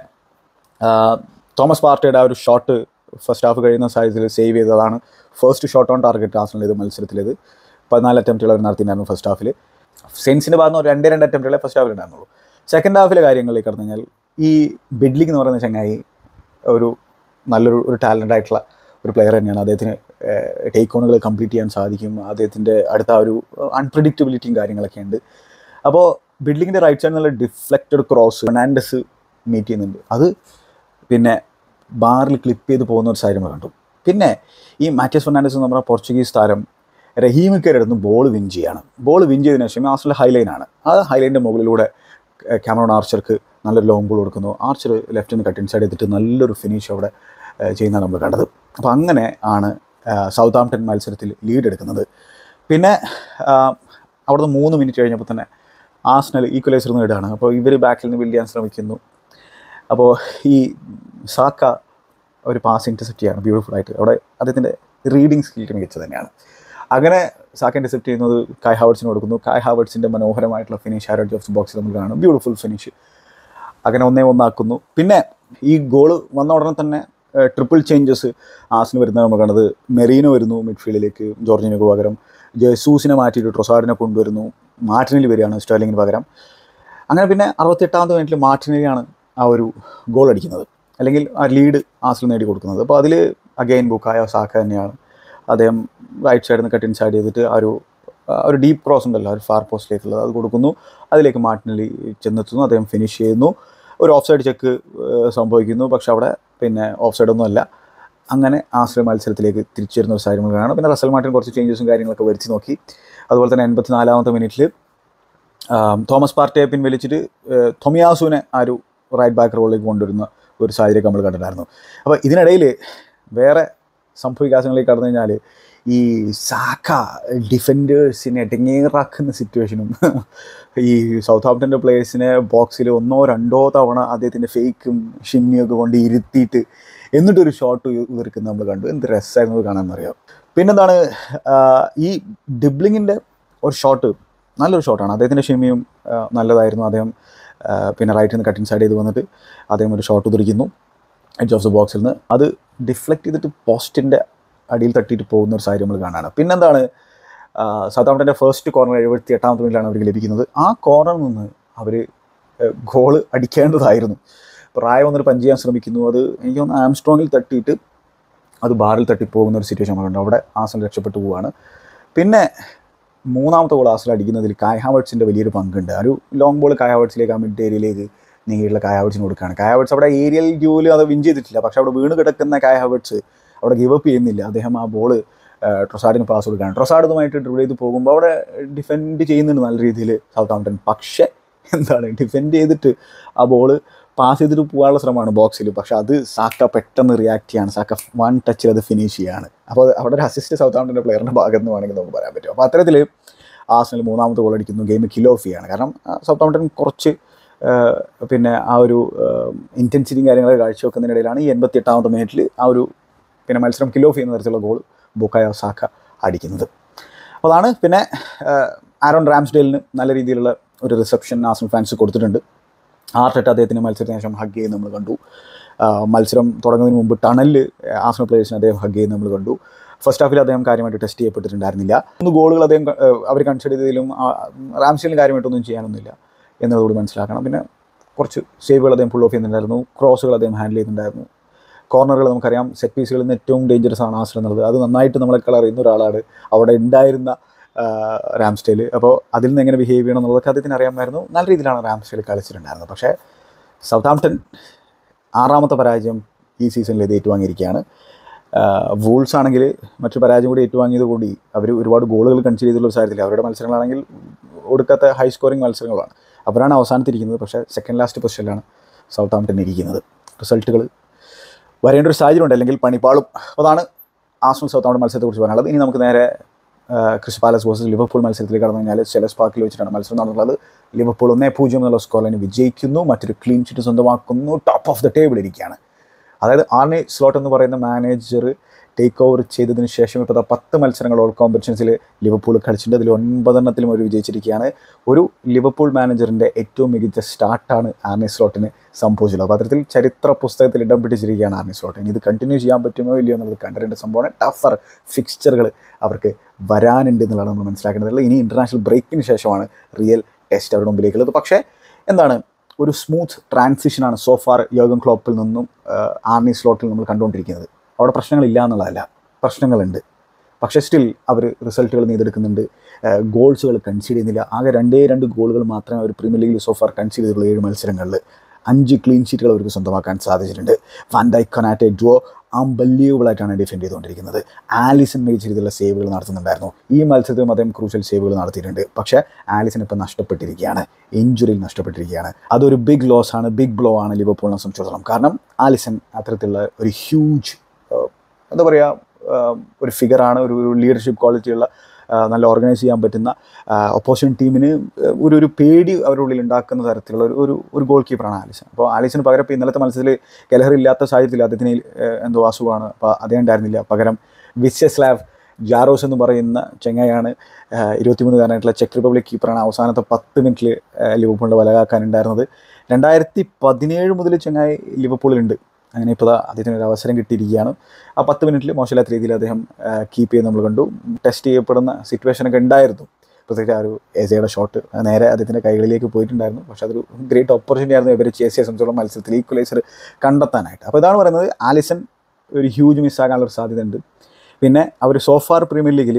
A: തോമസ് പാർട്ടിയുടെ ആ ഒരു ഷോട്ട് ഫസ്റ്റ് ഹാഫ് കഴിയുന്ന സാഹചര്യത്തിൽ സേവ് ചെയ്തതാണ് first shot on target Arsenal ഇത് മത്സരത്തിലേത്. പതിനാല് അറ്റംപ്റ്റുകൾ അവർ നടത്തിയിട്ടുണ്ടായിരുന്നു ഫസ്റ്റ് ഹാഫിൽ. സെയിൻസിൻ്റെ ഭാഗത്ത് നിന്ന് രണ്ടേ രണ്ട് അറ്റംപ്റ്റുകളെ ഫസ്റ്റ് ഹാഫിൽ ഉണ്ടായിരുന്നുള്ളൂ. സെക്കൻഡ് ഹാഫിലെ കാര്യങ്ങളിലേക്ക് കടന്നു കഴിഞ്ഞാൽ ഈ ബിഡ്ലിംഗ് എന്ന് പറയുന്ന ചങ്ങായി ഒരു നല്ലൊരു ഒരു ടാലൻ്റ് ആയിട്ടുള്ള ഒരു പ്ലെയർ തന്നെയാണ്. അദ്ദേഹത്തിന് ടേക്ക് ഓണുകൾ കംപ്ലീറ്റ് ചെയ്യാൻ സാധിക്കും. അദ്ദേഹത്തിൻ്റെ അടുത്ത ആ ഒരു അൺപ്രഡിക്റ്റബിലിറ്റിയും കാര്യങ്ങളൊക്കെ ഉണ്ട്. അപ്പോൾ ബിൽഡിങ്ങിൻ്റെ റൈറ്റ് സൈഡിൽ നിന്നുള്ള ഡിഫ്ലക്റ്റഡ് ക്രോസ് ഫെർണാണ്ടസ് മീറ്റ് ചെയ്യുന്നുണ്ട്. അത് പിന്നെ ബാറിൽ ക്ലിപ്പ് ചെയ്ത് പോകുന്ന ഒരു സാഹചര്യം കണ്ടു. പിന്നെ ഈ മാത്യസ് ഫെർണാണ്ടസ് എന്ന് പറഞ്ഞാൽ പോർച്ചുഗീസ് താരം റഹീമിക്കടുത്ത് ബോൾ വിൻ ചെയ്യാണ്. ബോൾ വിൻ ചെയ്തതിനു ശേഷം ആർസണൽ ഹൈലൈനാണ്. ആ ഹൈലൈൻ്റെ മുകളിലൂടെ ക്യാമറോൺ ആർച്ചർക്ക് നല്ലൊരു ലോങ് ബോൾ കൊടുക്കുന്നു. ആർച്ചർ ലെഫ്റ്റിൽ നിന്ന് കട്ട് ഇൻസൈഡ് ചെയ്തിട്ട് നല്ലൊരു ഫിനിഷ് അവിടെ ചെയ്യുന്നതാണ് നമ്മൾ കണ്ടത്. അപ്പോൾ അങ്ങനെ ആണ് സൗത്താംപ്ടൺ മത്സരത്തിൽ ലീഡ് എടുക്കുന്നത്. പിന്നെ അവിടുന്ന് മൂന്ന് മിനിറ്റ് കഴിഞ്ഞപ്പോൾ തന്നെ ആർസണൽ ഈക്വലൈസർ നേടുകയാണ്. അപ്പോൾ ഇവർ ബാക്കിൽ നിന്ന് ബിൽഡ് ചെയ്യാൻ ശ്രമിക്കുന്നു. അപ്പോൾ ഈ സാക്ക ഒരു പാസ് ഇൻ്റർസെപ്റ്റ് ചെയ്യാണ് ബ്യൂട്ടിഫുള്ളായിട്ട്. അവിടെ അദ്ദേഹത്തിൻ്റെ റീഡിങ് സ്കിൽ മികച്ചത് തന്നെയാണ്. അങ്ങനെ സാക്ക ഇൻ്റർസെപ്റ്റ് ചെയ്യുന്നത് കായ് ഹാവർട്സിന് കൊടുക്കുന്നു. കായ് ഹാവർട്സിൻ്റെ മനോഹരമായിട്ടുള്ള ഫിനിഷ് ആരോഡ് ഓഫ് ബോക്സിൽ നമ്മൾ കാണും. Beautiful finish. അങ്ങനെ ഒന്നേ ഒന്നാക്കുന്നു. പിന്നെ ഈ ഗോള് വന്ന ഉടനെ തന്നെ ട്രിപ്പിൾ ചേഞ്ചസ് ആർസണൽ വരുന്നത് നമ്മൾ കണ്ടത്. മെറീനോ വരുന്നു മിഡ്ഫീൽഡിലേക്ക് ജോർജിനോക്ക് പകരം. ജെസൂസിനെ മാറ്റിയിട്ട് ട്രൊസാർഡിനെ കൊണ്ടുവരുന്നു. മാർട്ടിനലി വരികയാണ് സ്റ്റെർലിങ്ങിന് പകരം. അങ്ങനെ പിന്നെ അറുപത്തെട്ടാമത്തെ മിനിറ്റിൽ മാർട്ടിനലിയാണ് ആ ഒരു ഗോൾ അടിക്കുന്നത്, അല്ലെങ്കിൽ ആ ലീഡ് ആർസണൽ നേടി കൊടുക്കുന്നത്. അപ്പോൾ അതിൽ അഗെയിൻ ബുക്കായോ സാക്ക തന്നെയാണ്. അദ്ദേഹം റൈറ്റ് സൈഡിൽ നിന്ന് കട്ട് ഇൻസൈഡ് ചെയ്തിട്ട് ആ ഒരു ഒരു ഡീപ്പ് ക്രോസ് ഉണ്ടല്ലോ, ഒരു ഫാർ പോസ്റ്റിലേക്കുള്ളത്, അത് കൊടുക്കുന്നു. അതിലേക്ക് മാർട്ടിനലി ചെന്നെത്തുന്നു. അദ്ദേഹം ഫിനിഷ് ചെയ്യുന്നു. ഒരു ഓഫ് സൈഡ് ചെക്ക് സംഭവിക്കുന്നു. പക്ഷെ അവിടെ പിന്നെ ഓഫ് സൈഡൊന്നും അല്ല. അങ്ങനെ ആർസണൽ മത്സരത്തിലേക്ക് തിരിച്ചു വരുന്ന ഒരു സാഹചര്യങ്ങളാണ്. പിന്നെ റസൽ മാർട്ടിൻ കുറച്ച് ചേഞ്ചസും കാര്യങ്ങളൊക്കെ വരുത്തി നോക്കി. അതുപോലെ തന്നെ എൺപത്തി നാലാമത്തെ മിനിറ്റിൽ തോമസ് പാർട്ടിയെ പിൻവലിച്ചിട്ട് ടൊമിയാസുവിനെ ആ ഒരു റൈറ്റ് ബാക്ക് റോളിലേക്ക് കൊണ്ടുവരുന്ന ഒരു സാഹചര്യം നമ്മൾ കണ്ടിട്ടുണ്ടായിരുന്നു. അപ്പോൾ ഇതിനിടയിൽ വേറെ സംഭവിക്കാസങ്ങളിലേക്ക് കടന്നു കഴിഞ്ഞാൽ ഈ സാക്ക ഡിഫൻഡേഴ്സിനെ ഇടങ്ങേറാക്കുന്ന സിറ്റുവേഷനും ഈ സൗത്താംപ്ടൻ്റെ പ്ലേയേഴ്സിനെ ബോക്സിൽ ഒന്നോ രണ്ടോ തവണ അദ്ദേഹത്തിൻ്റെ ഫേക്കും ഷിമ്മിയൊക്കെ കൊണ്ട് ഇരുത്തിയിട്ട് എന്നിട്ടൊരു ഷോട്ട് ഉതിർക്കുന്നത് നമ്മൾ കണ്ടു. എന്ത് രസമായിരുന്നു കാണാമെന്നറിയാം. പിന്നെന്താണ് ഈ ഡിബ്ലിങ്ങിൻ്റെ ഒരു ഷോട്ട്, നല്ലൊരു ഷോട്ടാണ്. അദ്ദേഹത്തിൻ്റെ ഷിമ്മിയും നല്ലതായിരുന്നു. അദ്ദേഹം പിന്നെ റൈറ്റിൽ നിന്ന് കട്ടിങ് സൈഡ് ചെയ്ത് വന്നിട്ട് അദ്ദേഹം ഒരു ഷോട്ട് ഉതിരിക്കുന്നു എഡ്ജ് ഓഫ് ദ ബോക്സിൽ നിന്ന്. അത് ഡിഫ്ലക്റ്റ് ചെയ്തിട്ട് പോസ്റ്റിൻ്റെ അടിയിൽ തട്ടിയിട്ട് പോകുന്ന ഒരു സാഹചര്യം നമ്മൾ കാണാനാണ്. പിന്നെന്താണ് സൗത്താംപ്ടൻ്റെ ഫസ്റ്റ് കോർണർ എഴുപത്തി എട്ടാമത്തെ മിനിറ്റിലാണ് അവർക്ക് ലഭിക്കുന്നത്. ആ കോർണറിൽ നിന്ന് അവർ ഗോള് അടിക്കേണ്ടതായിരുന്നു. പ്രായം വന്നിട്ട് പഞ്ച് ചെയ്യാൻ ശ്രമിക്കുന്നു. അത് എനിക്ക് തോന്നുന്നു ആംസ്ട്രോങ്ങിൽ തട്ടിയിട്ട് അത് ബാറിൽ തട്ടിപ്പോകുന്ന ഒരു സിറ്റുവേഷൻ നമ്മളുണ്ട്. അവിടെ ആർസണൽ രക്ഷപ്പെട്ടു പോവുകയാണ്. പിന്നെ മൂന്നാമത്തെ ഗോൾ ആർസണൽ അടിക്കുന്നതിൽ കായ് ഹാവർട്സിൻ്റെ വലിയൊരു പങ്കുണ്ട്. ഒരു ലോങ് ബോൾ കായ് ഹാവർട്സിലേക്ക്, ആ മിഡ് ഏരിയയിലേക്ക് നീങ്ങിയിട്ടുള്ള കായ് ഹാവർട്സിന് കൊടുക്കുകയാണ്. കായ് ഹാവർട്സ് അവിടെ ഏരിയൽ ഡ്യൂവിൽ അത് വിൻ ചെയ്തിട്ടില്ല. പക്ഷേ അവിടെ വീണ് കിടക്കുന്ന കായ് ഹാവർട്സ് അവിടെ ഗിവ് അപ്പ് ചെയ്യുന്നില്ല. അദ്ദേഹം ആ ബോൾ ട്രൊസാർഡിന് പാസ് കൊടുക്കുകയാണ്. ട്രൊസാർഡുമായിട്ട് ഡ്രിബിൾ ചെയ്ത് പോകുമ്പോൾ അവിടെ ഡിഫെൻഡ് ചെയ്യുന്നുണ്ട് നല്ല രീതിയിൽ സൗത്താംപ്ടൺ. പക്ഷേ എന്താണ് ഡിഫെൻഡ് ചെയ്തിട്ട് ആ ബോൾ പാസ് ചെയ്തിട്ട് പോകാനുള്ള ശ്രമമാണ് ബോക്സിൽ. പക്ഷേ അത് സാക്ക പെട്ടെന്ന് റിയാക്ട് ചെയ്യാണ്. സാക്ക വൺ ടച്ചിൽ അത് ഫിനിഷ് ചെയ്യാണ്. അപ്പോൾ അവിടെ ഒരു അസിസ്റ്റ് സൗത്താംപ്ടൻ്റെ പ്ലെയറിൻ്റെ ഭാഗത്ത് നിന്ന് വേണമെങ്കിൽ നമുക്ക് പറയാൻ പറ്റും. അപ്പോൾ അത്തരത്തിൽ ആർസണൽ മൂന്നാമത്തെ ഗോൾ അടിക്കുന്നു. ഗെയിം കിൽ ഓഫ് ചെയ്യാണ്. കാരണം സൗത്താംപ്ടൺ കുറച്ച് പിന്നെ ആ ഒരു ഇൻറ്റൻസിറ്റിയും കാര്യങ്ങളൊക്കെ കാഴ്ചവെക്കുന്നതിനിടയിലാണ് ഈ എൺപത്തി എട്ടാമത്തെ മിനിറ്റിൽ ആ ഒരു പിന്നെ മത്സരം കിൽ ഓഫ് ചെയ്യുന്ന തരത്തിലുള്ള ഗോൾ ബുക്കായോ സാക്ക അടിക്കുന്നത്. അപ്പോൾ അതാണ്. പിന്നെ ആരോൺ റാംസ്ഡെയിലിന് നല്ല രീതിയിലുള്ള ഒരു റിസപ്ഷൻ ആർസണൽ ഫാൻസ് കൊടുത്തിട്ടുണ്ട്. ആർട്ടറ്റ അദ്ദേഹത്തിന് മത്സരത്തിന് ശേഷം ഹഗ് ചെയ്യുന്നത് നമ്മൾ കണ്ടു. മത്സരം തുടങ്ങുന്നതിന് മുമ്പ് ടണലിൽ ആർസണൽ പ്ലേയേഴ്സിന് അദ്ദേഹം ഹഗ് ചെയ്യുന്നത് നമ്മൾ കണ്ടു. ഫസ്റ്റ് ഹാഫിൽ അദ്ദേഹം കാര്യമായിട്ട് ടെസ്റ്റ് ചെയ്യപ്പെട്ടിട്ടുണ്ടായിരുന്നില്ല. മൂന്ന് ഗോളുകൾ അദ്ദേഹം അവർ കൺസിഡർ ചെയ്തതിലും റാംസ്ഡെയിലിന് കാര്യമായിട്ടൊന്നും ചെയ്യാനൊന്നുമില്ല എന്നുള്ളതുകൂടി മനസ്സിലാക്കണം. പിന്നെ കുറച്ച് സേവുകൾ അദ്ദേഹം പുൾ ഓഫ് ചെയ്യുന്നുണ്ടായിരുന്നു. ക്രോസുകൾ അദ്ദേഹം ഹാൻഡിൽ ചെയ്യുന്നുണ്ടായിരുന്നു. കോർണറുകൾ നമുക്കറിയാം സെറ്റ് പീസുകളിൽ നിന്ന് ഏറ്റവും ഡേഞ്ചറസ് ആണ് ആർസണൽ എന്നുള്ളത്. അത് നന്നായിട്ട് നമ്മളെക്കാൾ അറിയുന്ന ഒരാളാണ് അവിടെ ഉണ്ടായിരുന്ന റാംസ്ഡെയിൽ. അപ്പോൾ അതിൽ നിന്ന് എങ്ങനെ ബിഹേവ് ചെയ്യണം എന്നുള്ളതൊക്കെ അദ്ദേഹത്തിന് അറിയാമായിരുന്നു. നല്ല രീതിയിലാണ് റാംസ്ഡെയിൽ കളിച്ചിട്ടുണ്ടായിരുന്നത്. പക്ഷേ സൗത്താംപ്ടൺ ആറാമത്തെ പരാജയം ഈ സീസണിൽ ഇത് ഏറ്റുവാങ്ങിയിരിക്കുകയാണ്. വൂൾസ് ആണെങ്കിൽ മറ്റു പരാജയം കൂടി ഏറ്റുവാങ്ങിയത് കൂടി അവർ ഒരുപാട് ഗോളുകൾ കൺസിഡർ ചെയ്തുള്ള ഒരു സാഹചര്യത്തിൽ അവരുടെ മത്സരങ്ങളാണെങ്കിൽ ഒടുക്കത്തെ ഹൈ സ്കോറിംഗ് മത്സരങ്ങളാണ്. അവരാണ് അവസാനത്തിരിക്കുന്നത്. പക്ഷേ സെക്കൻഡ് ലാസ്റ്റ് പൊസിഷനിലാണ് സൗത്താംപ്ടൺ ഇരിക്കുന്നത്. റിസൾട്ടുകൾ വരേണ്ട ഒരു സാഹചര്യമുണ്ട്, അല്ലെങ്കിൽ പണിപ്പാളും. അതാണ് ആർസണൽ സൗത്താംപ്ടൺ മത്സരത്തെക്കുറിച്ച് പറയാനുള്ളത്. ഇനി നമുക്ക് നേരെ ക്രിസ്റ്റൽ പാലസ് വേഴ്സസ് ലിവർപൂൾ മത്സരത്തിലേക്ക് കടന്നു കഴിഞ്ഞാൽ സെലസ് പാർക്കിൽ വെച്ചിട്ടാണ് മത്സരം നടന്നുള്ളത്. ലിവർപൂൾ ഒന്നേ പൂജ്യം എന്നുള്ള സ്കോറിന് വിജയിക്കുന്നു. മറ്റൊരു ക്ലീൻ ഷീറ്റ് സ്വന്തമാക്കുന്നു. ടോപ്പ് ഓഫ് ദ ടേബിൾ ഇരിക്കുകയാണ്. അതായത് ആർനെ സ്ലോട്ട് എന്ന് പറയുന്ന മാനേജർ ടേക്ക് ഓവർ ചെയ്തതിന് ശേഷം ഇപ്പോൾ പത്ത് മത്സരങ്ങൾ ഓൾ കോമ്പറ്റീഷൻസിൽ ലിവർപൂൾ കളിച്ചിട്ടുണ്ട്. അതിൽ ഒൻപതെണ്ണത്തിലും അവർ വിജയിച്ചിരിക്കുകയാണ്. ഒരു ലിവർപൂൾ മാനേജറിൻ്റെ ഏറ്റവും മികച്ച സ്റ്റാർട്ടാണ് ആർനെ സ്ലോട്ടിന് സംഭവിച്ചത്. അപ്പോൾ അത്തരത്തിൽ ചരിത്ര പുസ്തകത്തിൽ ഇടം പിടിച്ചിരിക്കുകയാണ് ആർനെ സ്ലോട്ടിന്. ഇത് കണ്ടിന്യൂ ചെയ്യാൻ പറ്റുമോ ഇല്ലയോ എന്നുള്ളത് കണ്ടറിയേണ്ട സംഭവമാണ്. ടഫർ ഫിക്സ്ചറുകൾ അവർക്ക് വരാനുണ്ട് എന്നുള്ളതാണ് നമ്മൾ മനസ്സിലാക്കേണ്ടത്. ഇനി ഇൻ്റർനാഷണൽ ബ്രേക്കിന് ശേഷമാണ് റിയൽ ടെസ്റ്റ് അവരുടെ മുമ്പിലേക്കുള്ളത്. പക്ഷേ എന്താണ് ഒരു സ്മൂത്ത് ട്രാൻസിഷനാണ് സോഫാർ യോഗൻ ക്ലോപ്പിൽ നിന്നും ആർനെ സ്ലോട്ടിൽ നമ്മൾ കണ്ടുകൊണ്ടിരിക്കുന്നത്. അവിടെ പ്രശ്നങ്ങളില്ല എന്നുള്ളതല്ല, പ്രശ്നങ്ങളുണ്ട്. പക്ഷേ സ്റ്റിൽ അവർ റിസൾട്ടുകൾ നേടിയെടുക്കുന്നുണ്ട്, ഗോൾസുകൾ കൺസീഡ് ചെയ്യുന്നില്ല. ആകെ രണ്ടേ രണ്ട് ഗോളുകൾ മാത്രമേ അവർ പ്രീമിയർ ലീഗിൽ സോഫാർ കൺസീഡ് ചെയ്തിട്ടുള്ള ഏഴ് മത്സരങ്ങളിൽ. അഞ്ച് ക്ലീൻ ഷീറ്റുകൾ അവർക്ക് സ്വന്തമാക്കാൻ സാധിച്ചിട്ടുണ്ട്. വാൻ ഡൈക്ക് കൊനാറ്റെ ഡ്രോ അൺബിലീവബിളായിട്ടാണ് ഡിഫെൻഡ് ചെയ്തുകൊണ്ടിരിക്കുന്നത്. ആലിസൺ മികച്ച രീതിയിലുള്ള സേവുകൾ നടത്തുന്നുണ്ടായിരുന്നു. ഈ മത്സരത്തിലും അദ്ദേഹം ക്രൂഷ്യൽ സേവുകൾ നടത്തിയിട്ടുണ്ട്. പക്ഷേ ആലിസൺ ഇപ്പോൾ നഷ്ടപ്പെട്ടിരിക്കുകയാണ്, ഇഞ്ചുറിയിൽ നഷ്ടപ്പെട്ടിരിക്കുകയാണ്. അതൊരു ബിഗ് ലോസ് ആണ്, ബിഗ് ബ്ലോ ആണ് ലിവർപൂളിനെ സംബന്ധിച്ചിടത്തോളം. കാരണം ആലിസൺ അത്തരത്തിലുള്ള ഒരു ഹ്യൂജ് എന്താ പറയുക ഒരു ഫിഗറാണ്, ഒരു ഒരു ലീഡർഷിപ്പ് ക്വാളിറ്റിയുള്ള നല്ല ഓർഗനൈസ് ചെയ്യാൻ പറ്റുന്ന ഒപ്പോസിഷൻ ടീമിന് ഒരു ഒരു പേടി അവരുടെ ഉള്ളിൽ ഉണ്ടാക്കുന്ന തരത്തിലുള്ള ഒരു ഒരു ഒരു ഗോൾ കീപ്പറാണ് ആലിസൺ. അപ്പോൾ ആലിസന് പകരം ഇപ്പോൾ ഇന്നലത്തെ മത്സരത്തിൽ കെലഹർ ഇല്ലാത്ത സാഹചര്യത്തിൽ അദ്ദേഹത്തിന് എന്തോ അസുഖമാണ്, അപ്പോൾ അദ്ദേഹം ഉണ്ടായിരുന്നില്ല. പകരം വിസ്യസ്ലാവ് ജാറോസ് എന്ന് പറയുന്ന ചെങ്ങായാണ്, ഇരുപത്തിമൂന്നുകാരനായിട്ടുള്ള ചെക്ക് റിപ്പബ്ലിക് കീപ്പറാണ് അവസാനത്തെ പത്ത് മിനിറ്റിൽ ലിവർപൂളിൻ്റെ വലകാക്കാനുണ്ടായിരുന്നത്. രണ്ടായിരത്തി പതിനേഴ് മുതൽ ചെങ്ങായി ലിവർപൂളിലുണ്ട്. അങ്ങനെ ഇപ്പോൾ അദ്ദേഹത്തിന് ഒരു അവസരം കിട്ടിയിരിക്കുകയാണ്. ആ പത്ത് മിനിറ്റിൽ മോശമില്ലാത്ത രീതിയിൽ അദ്ദേഹം കീപ്പ് ചെയ്ത് നമ്മൾ കണ്ടു. ടെസ്റ്റ് ചെയ്യപ്പെടുന്ന സിറ്റുവേഷനൊക്കെ ഉണ്ടായിരുന്നു. പ്രത്യേകിച്ച് ആ ഒരു എസയുടെ ഷോട്ട് നേരെ അദ്ദേഹത്തിൻ്റെ കൈകളിലേക്ക് പോയിട്ടുണ്ടായിരുന്നു. പക്ഷേ അതൊരു ഗ്രേറ്റ് ഓപ്പർച്യൂണിറ്റി ആയിരുന്നു ഇവർ ചേസിയെ സംബന്ധിച്ചുള്ള മത്സരത്തിൽ ഈക്വലൈസർ കണ്ടെത്താനായിട്ട്. അപ്പോൾ ഇതാണ് പറയുന്നത്, ആലിസൺ ഒരു ഹ്യൂജ് മിസ്സാകാനുള്ളൊരു സാധ്യതയുണ്ട്. പിന്നെ അവർ സോഫാർ പ്രീമിയർ ലീഗിൽ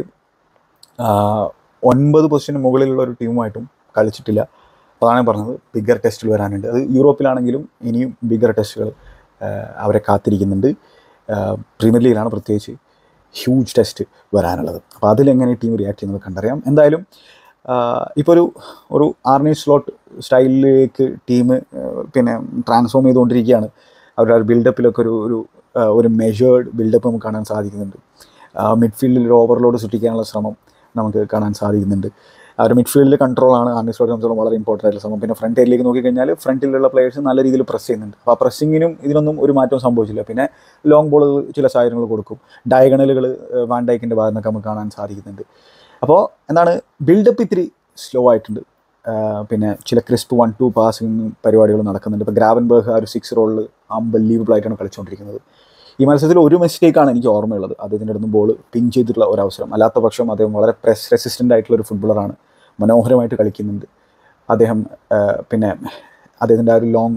A: ഒൻപത് പൊസിഷന് മുകളിലുള്ള ഒരു ടീമുമായിട്ടും കളിച്ചിട്ടില്ല. അപ്പോൾ അതാണ് പറഞ്ഞത്, ബിഗ്ഗർ ടെസ്റ്റുകൾ വരാനുണ്ട്. അത് യൂറോപ്പിലാണെങ്കിലും ഇനിയും ബിഗ്ഗർ ടെസ്റ്റുകൾ അവരെ കാത്തിരിക്കുന്നുണ്ട്. പ്രീമിയർ ലീഗിലാണ് പ്രത്യേകിച്ച് ഹ്യൂജ് ടെസ്റ്റ് വരാനുള്ളത്. അപ്പോൾ അതിലെങ്ങനെ ടീം റിയാക്ട് ചെയ്യുന്നത് കണ്ടറിയാം. എന്തായാലും ഇപ്പോൾ ഒരു ഒരു ആർണി സ്ലോട്ട് സ്റ്റൈലിലേക്ക് ടീം പിന്നെ ട്രാൻസ്ഫോം ചെയ്തുകൊണ്ടിരിക്കുകയാണ്. അവരുടെ ഒരു ബിൽഡപ്പിലൊക്കെ ഒരു ഒരു ഒരു മെഷേർഡ് ബിൽഡപ്പ് നമുക്ക് കാണാൻ സാധിക്കുന്നുണ്ട്. മിഡ്ഫീൽഡിൽ ഒരു ഓവർലോഡ് സൃഷ്ടിക്കാനുള്ള ശ്രമം നമുക്ക് കാണാൻ സാധിക്കുന്നുണ്ട്. ആ ഒരു മിഡ്ഫീൽഡിൽ കൺട്രോളാണ് ആർണി സ്ലോട്ടിനെ സംബന്ധിച്ചോളം വളരെ ഇമ്പോർട്ടൻ്റ് ആയിട്ടുള്ള സംഭവം. പിന്നെ ഫ്രണ്ട് ഏരിയയിലേക്ക് നോക്കിക്കഴിഞ്ഞാൽ ഫ്രണ്ടിലുള്ള പ്ലേയേഴ്സ് നല്ല രീതിയിൽ പ്രസ് ചെയ്യുന്നുണ്ട്. അപ്പോൾ ആ പ്രസ്സിങ്ങിനും ഇതിനൊന്നും ഒരു മാറ്റവും സംഭവിച്ചില്ല. പിന്നെ ലോങ് ബോളുകൾ ചില സാഹചര്യങ്ങൾ കൊടുക്കും, ഡയഗണലുകൾ വാൻ ഡൈക്കിൻ്റെ ഭാഗത്ത് നിന്നൊക്കെ നമുക്ക് കാണാൻ സാധിക്കുന്നുണ്ട്. അപ്പോൾ എന്താണ്, ബിൽഡപ്പ് ഇത്തിരി സ്ലോ ആയിട്ടുണ്ട്. പിന്നെ ചില ക്രിസ്പ് വൺ ടു പാസിങ് പരിപാടികൾ നടക്കുന്നുണ്ട്. ഇപ്പോൾ ഗ്രാവൻബർഗ് ആ ഒരു സിക്സ് റോളിൽ അൺബിലീവബിളായിട്ടാണ് കളിച്ചുകൊണ്ടിരിക്കുന്നത്. ഈ മത്സരത്തിൽ ഒരു മിസ്റ്റേക്കാണ് എനിക്ക് ഓർമ്മയുള്ളത്, അദ്ദേഹത്തിൻ്റെ അടുത്ത് ബോൾ പിൻ ചെയ്തിട്ടുള്ള ഒരു അവസരം. അല്ലാത്ത പക്ഷം അദ്ദേഹം വളരെ പ്രസ് റെസിസ്റ്റൻ്റ് ആയിട്ടുള്ള ഒരു ഫുട്ബോളറാണ്, മനോഹരമായിട്ട് കളിക്കുന്നുണ്ട് അദ്ദേഹം. പിന്നെ അദ്ദേഹത്തിൻ്റെ ആ ഒരു ലോങ്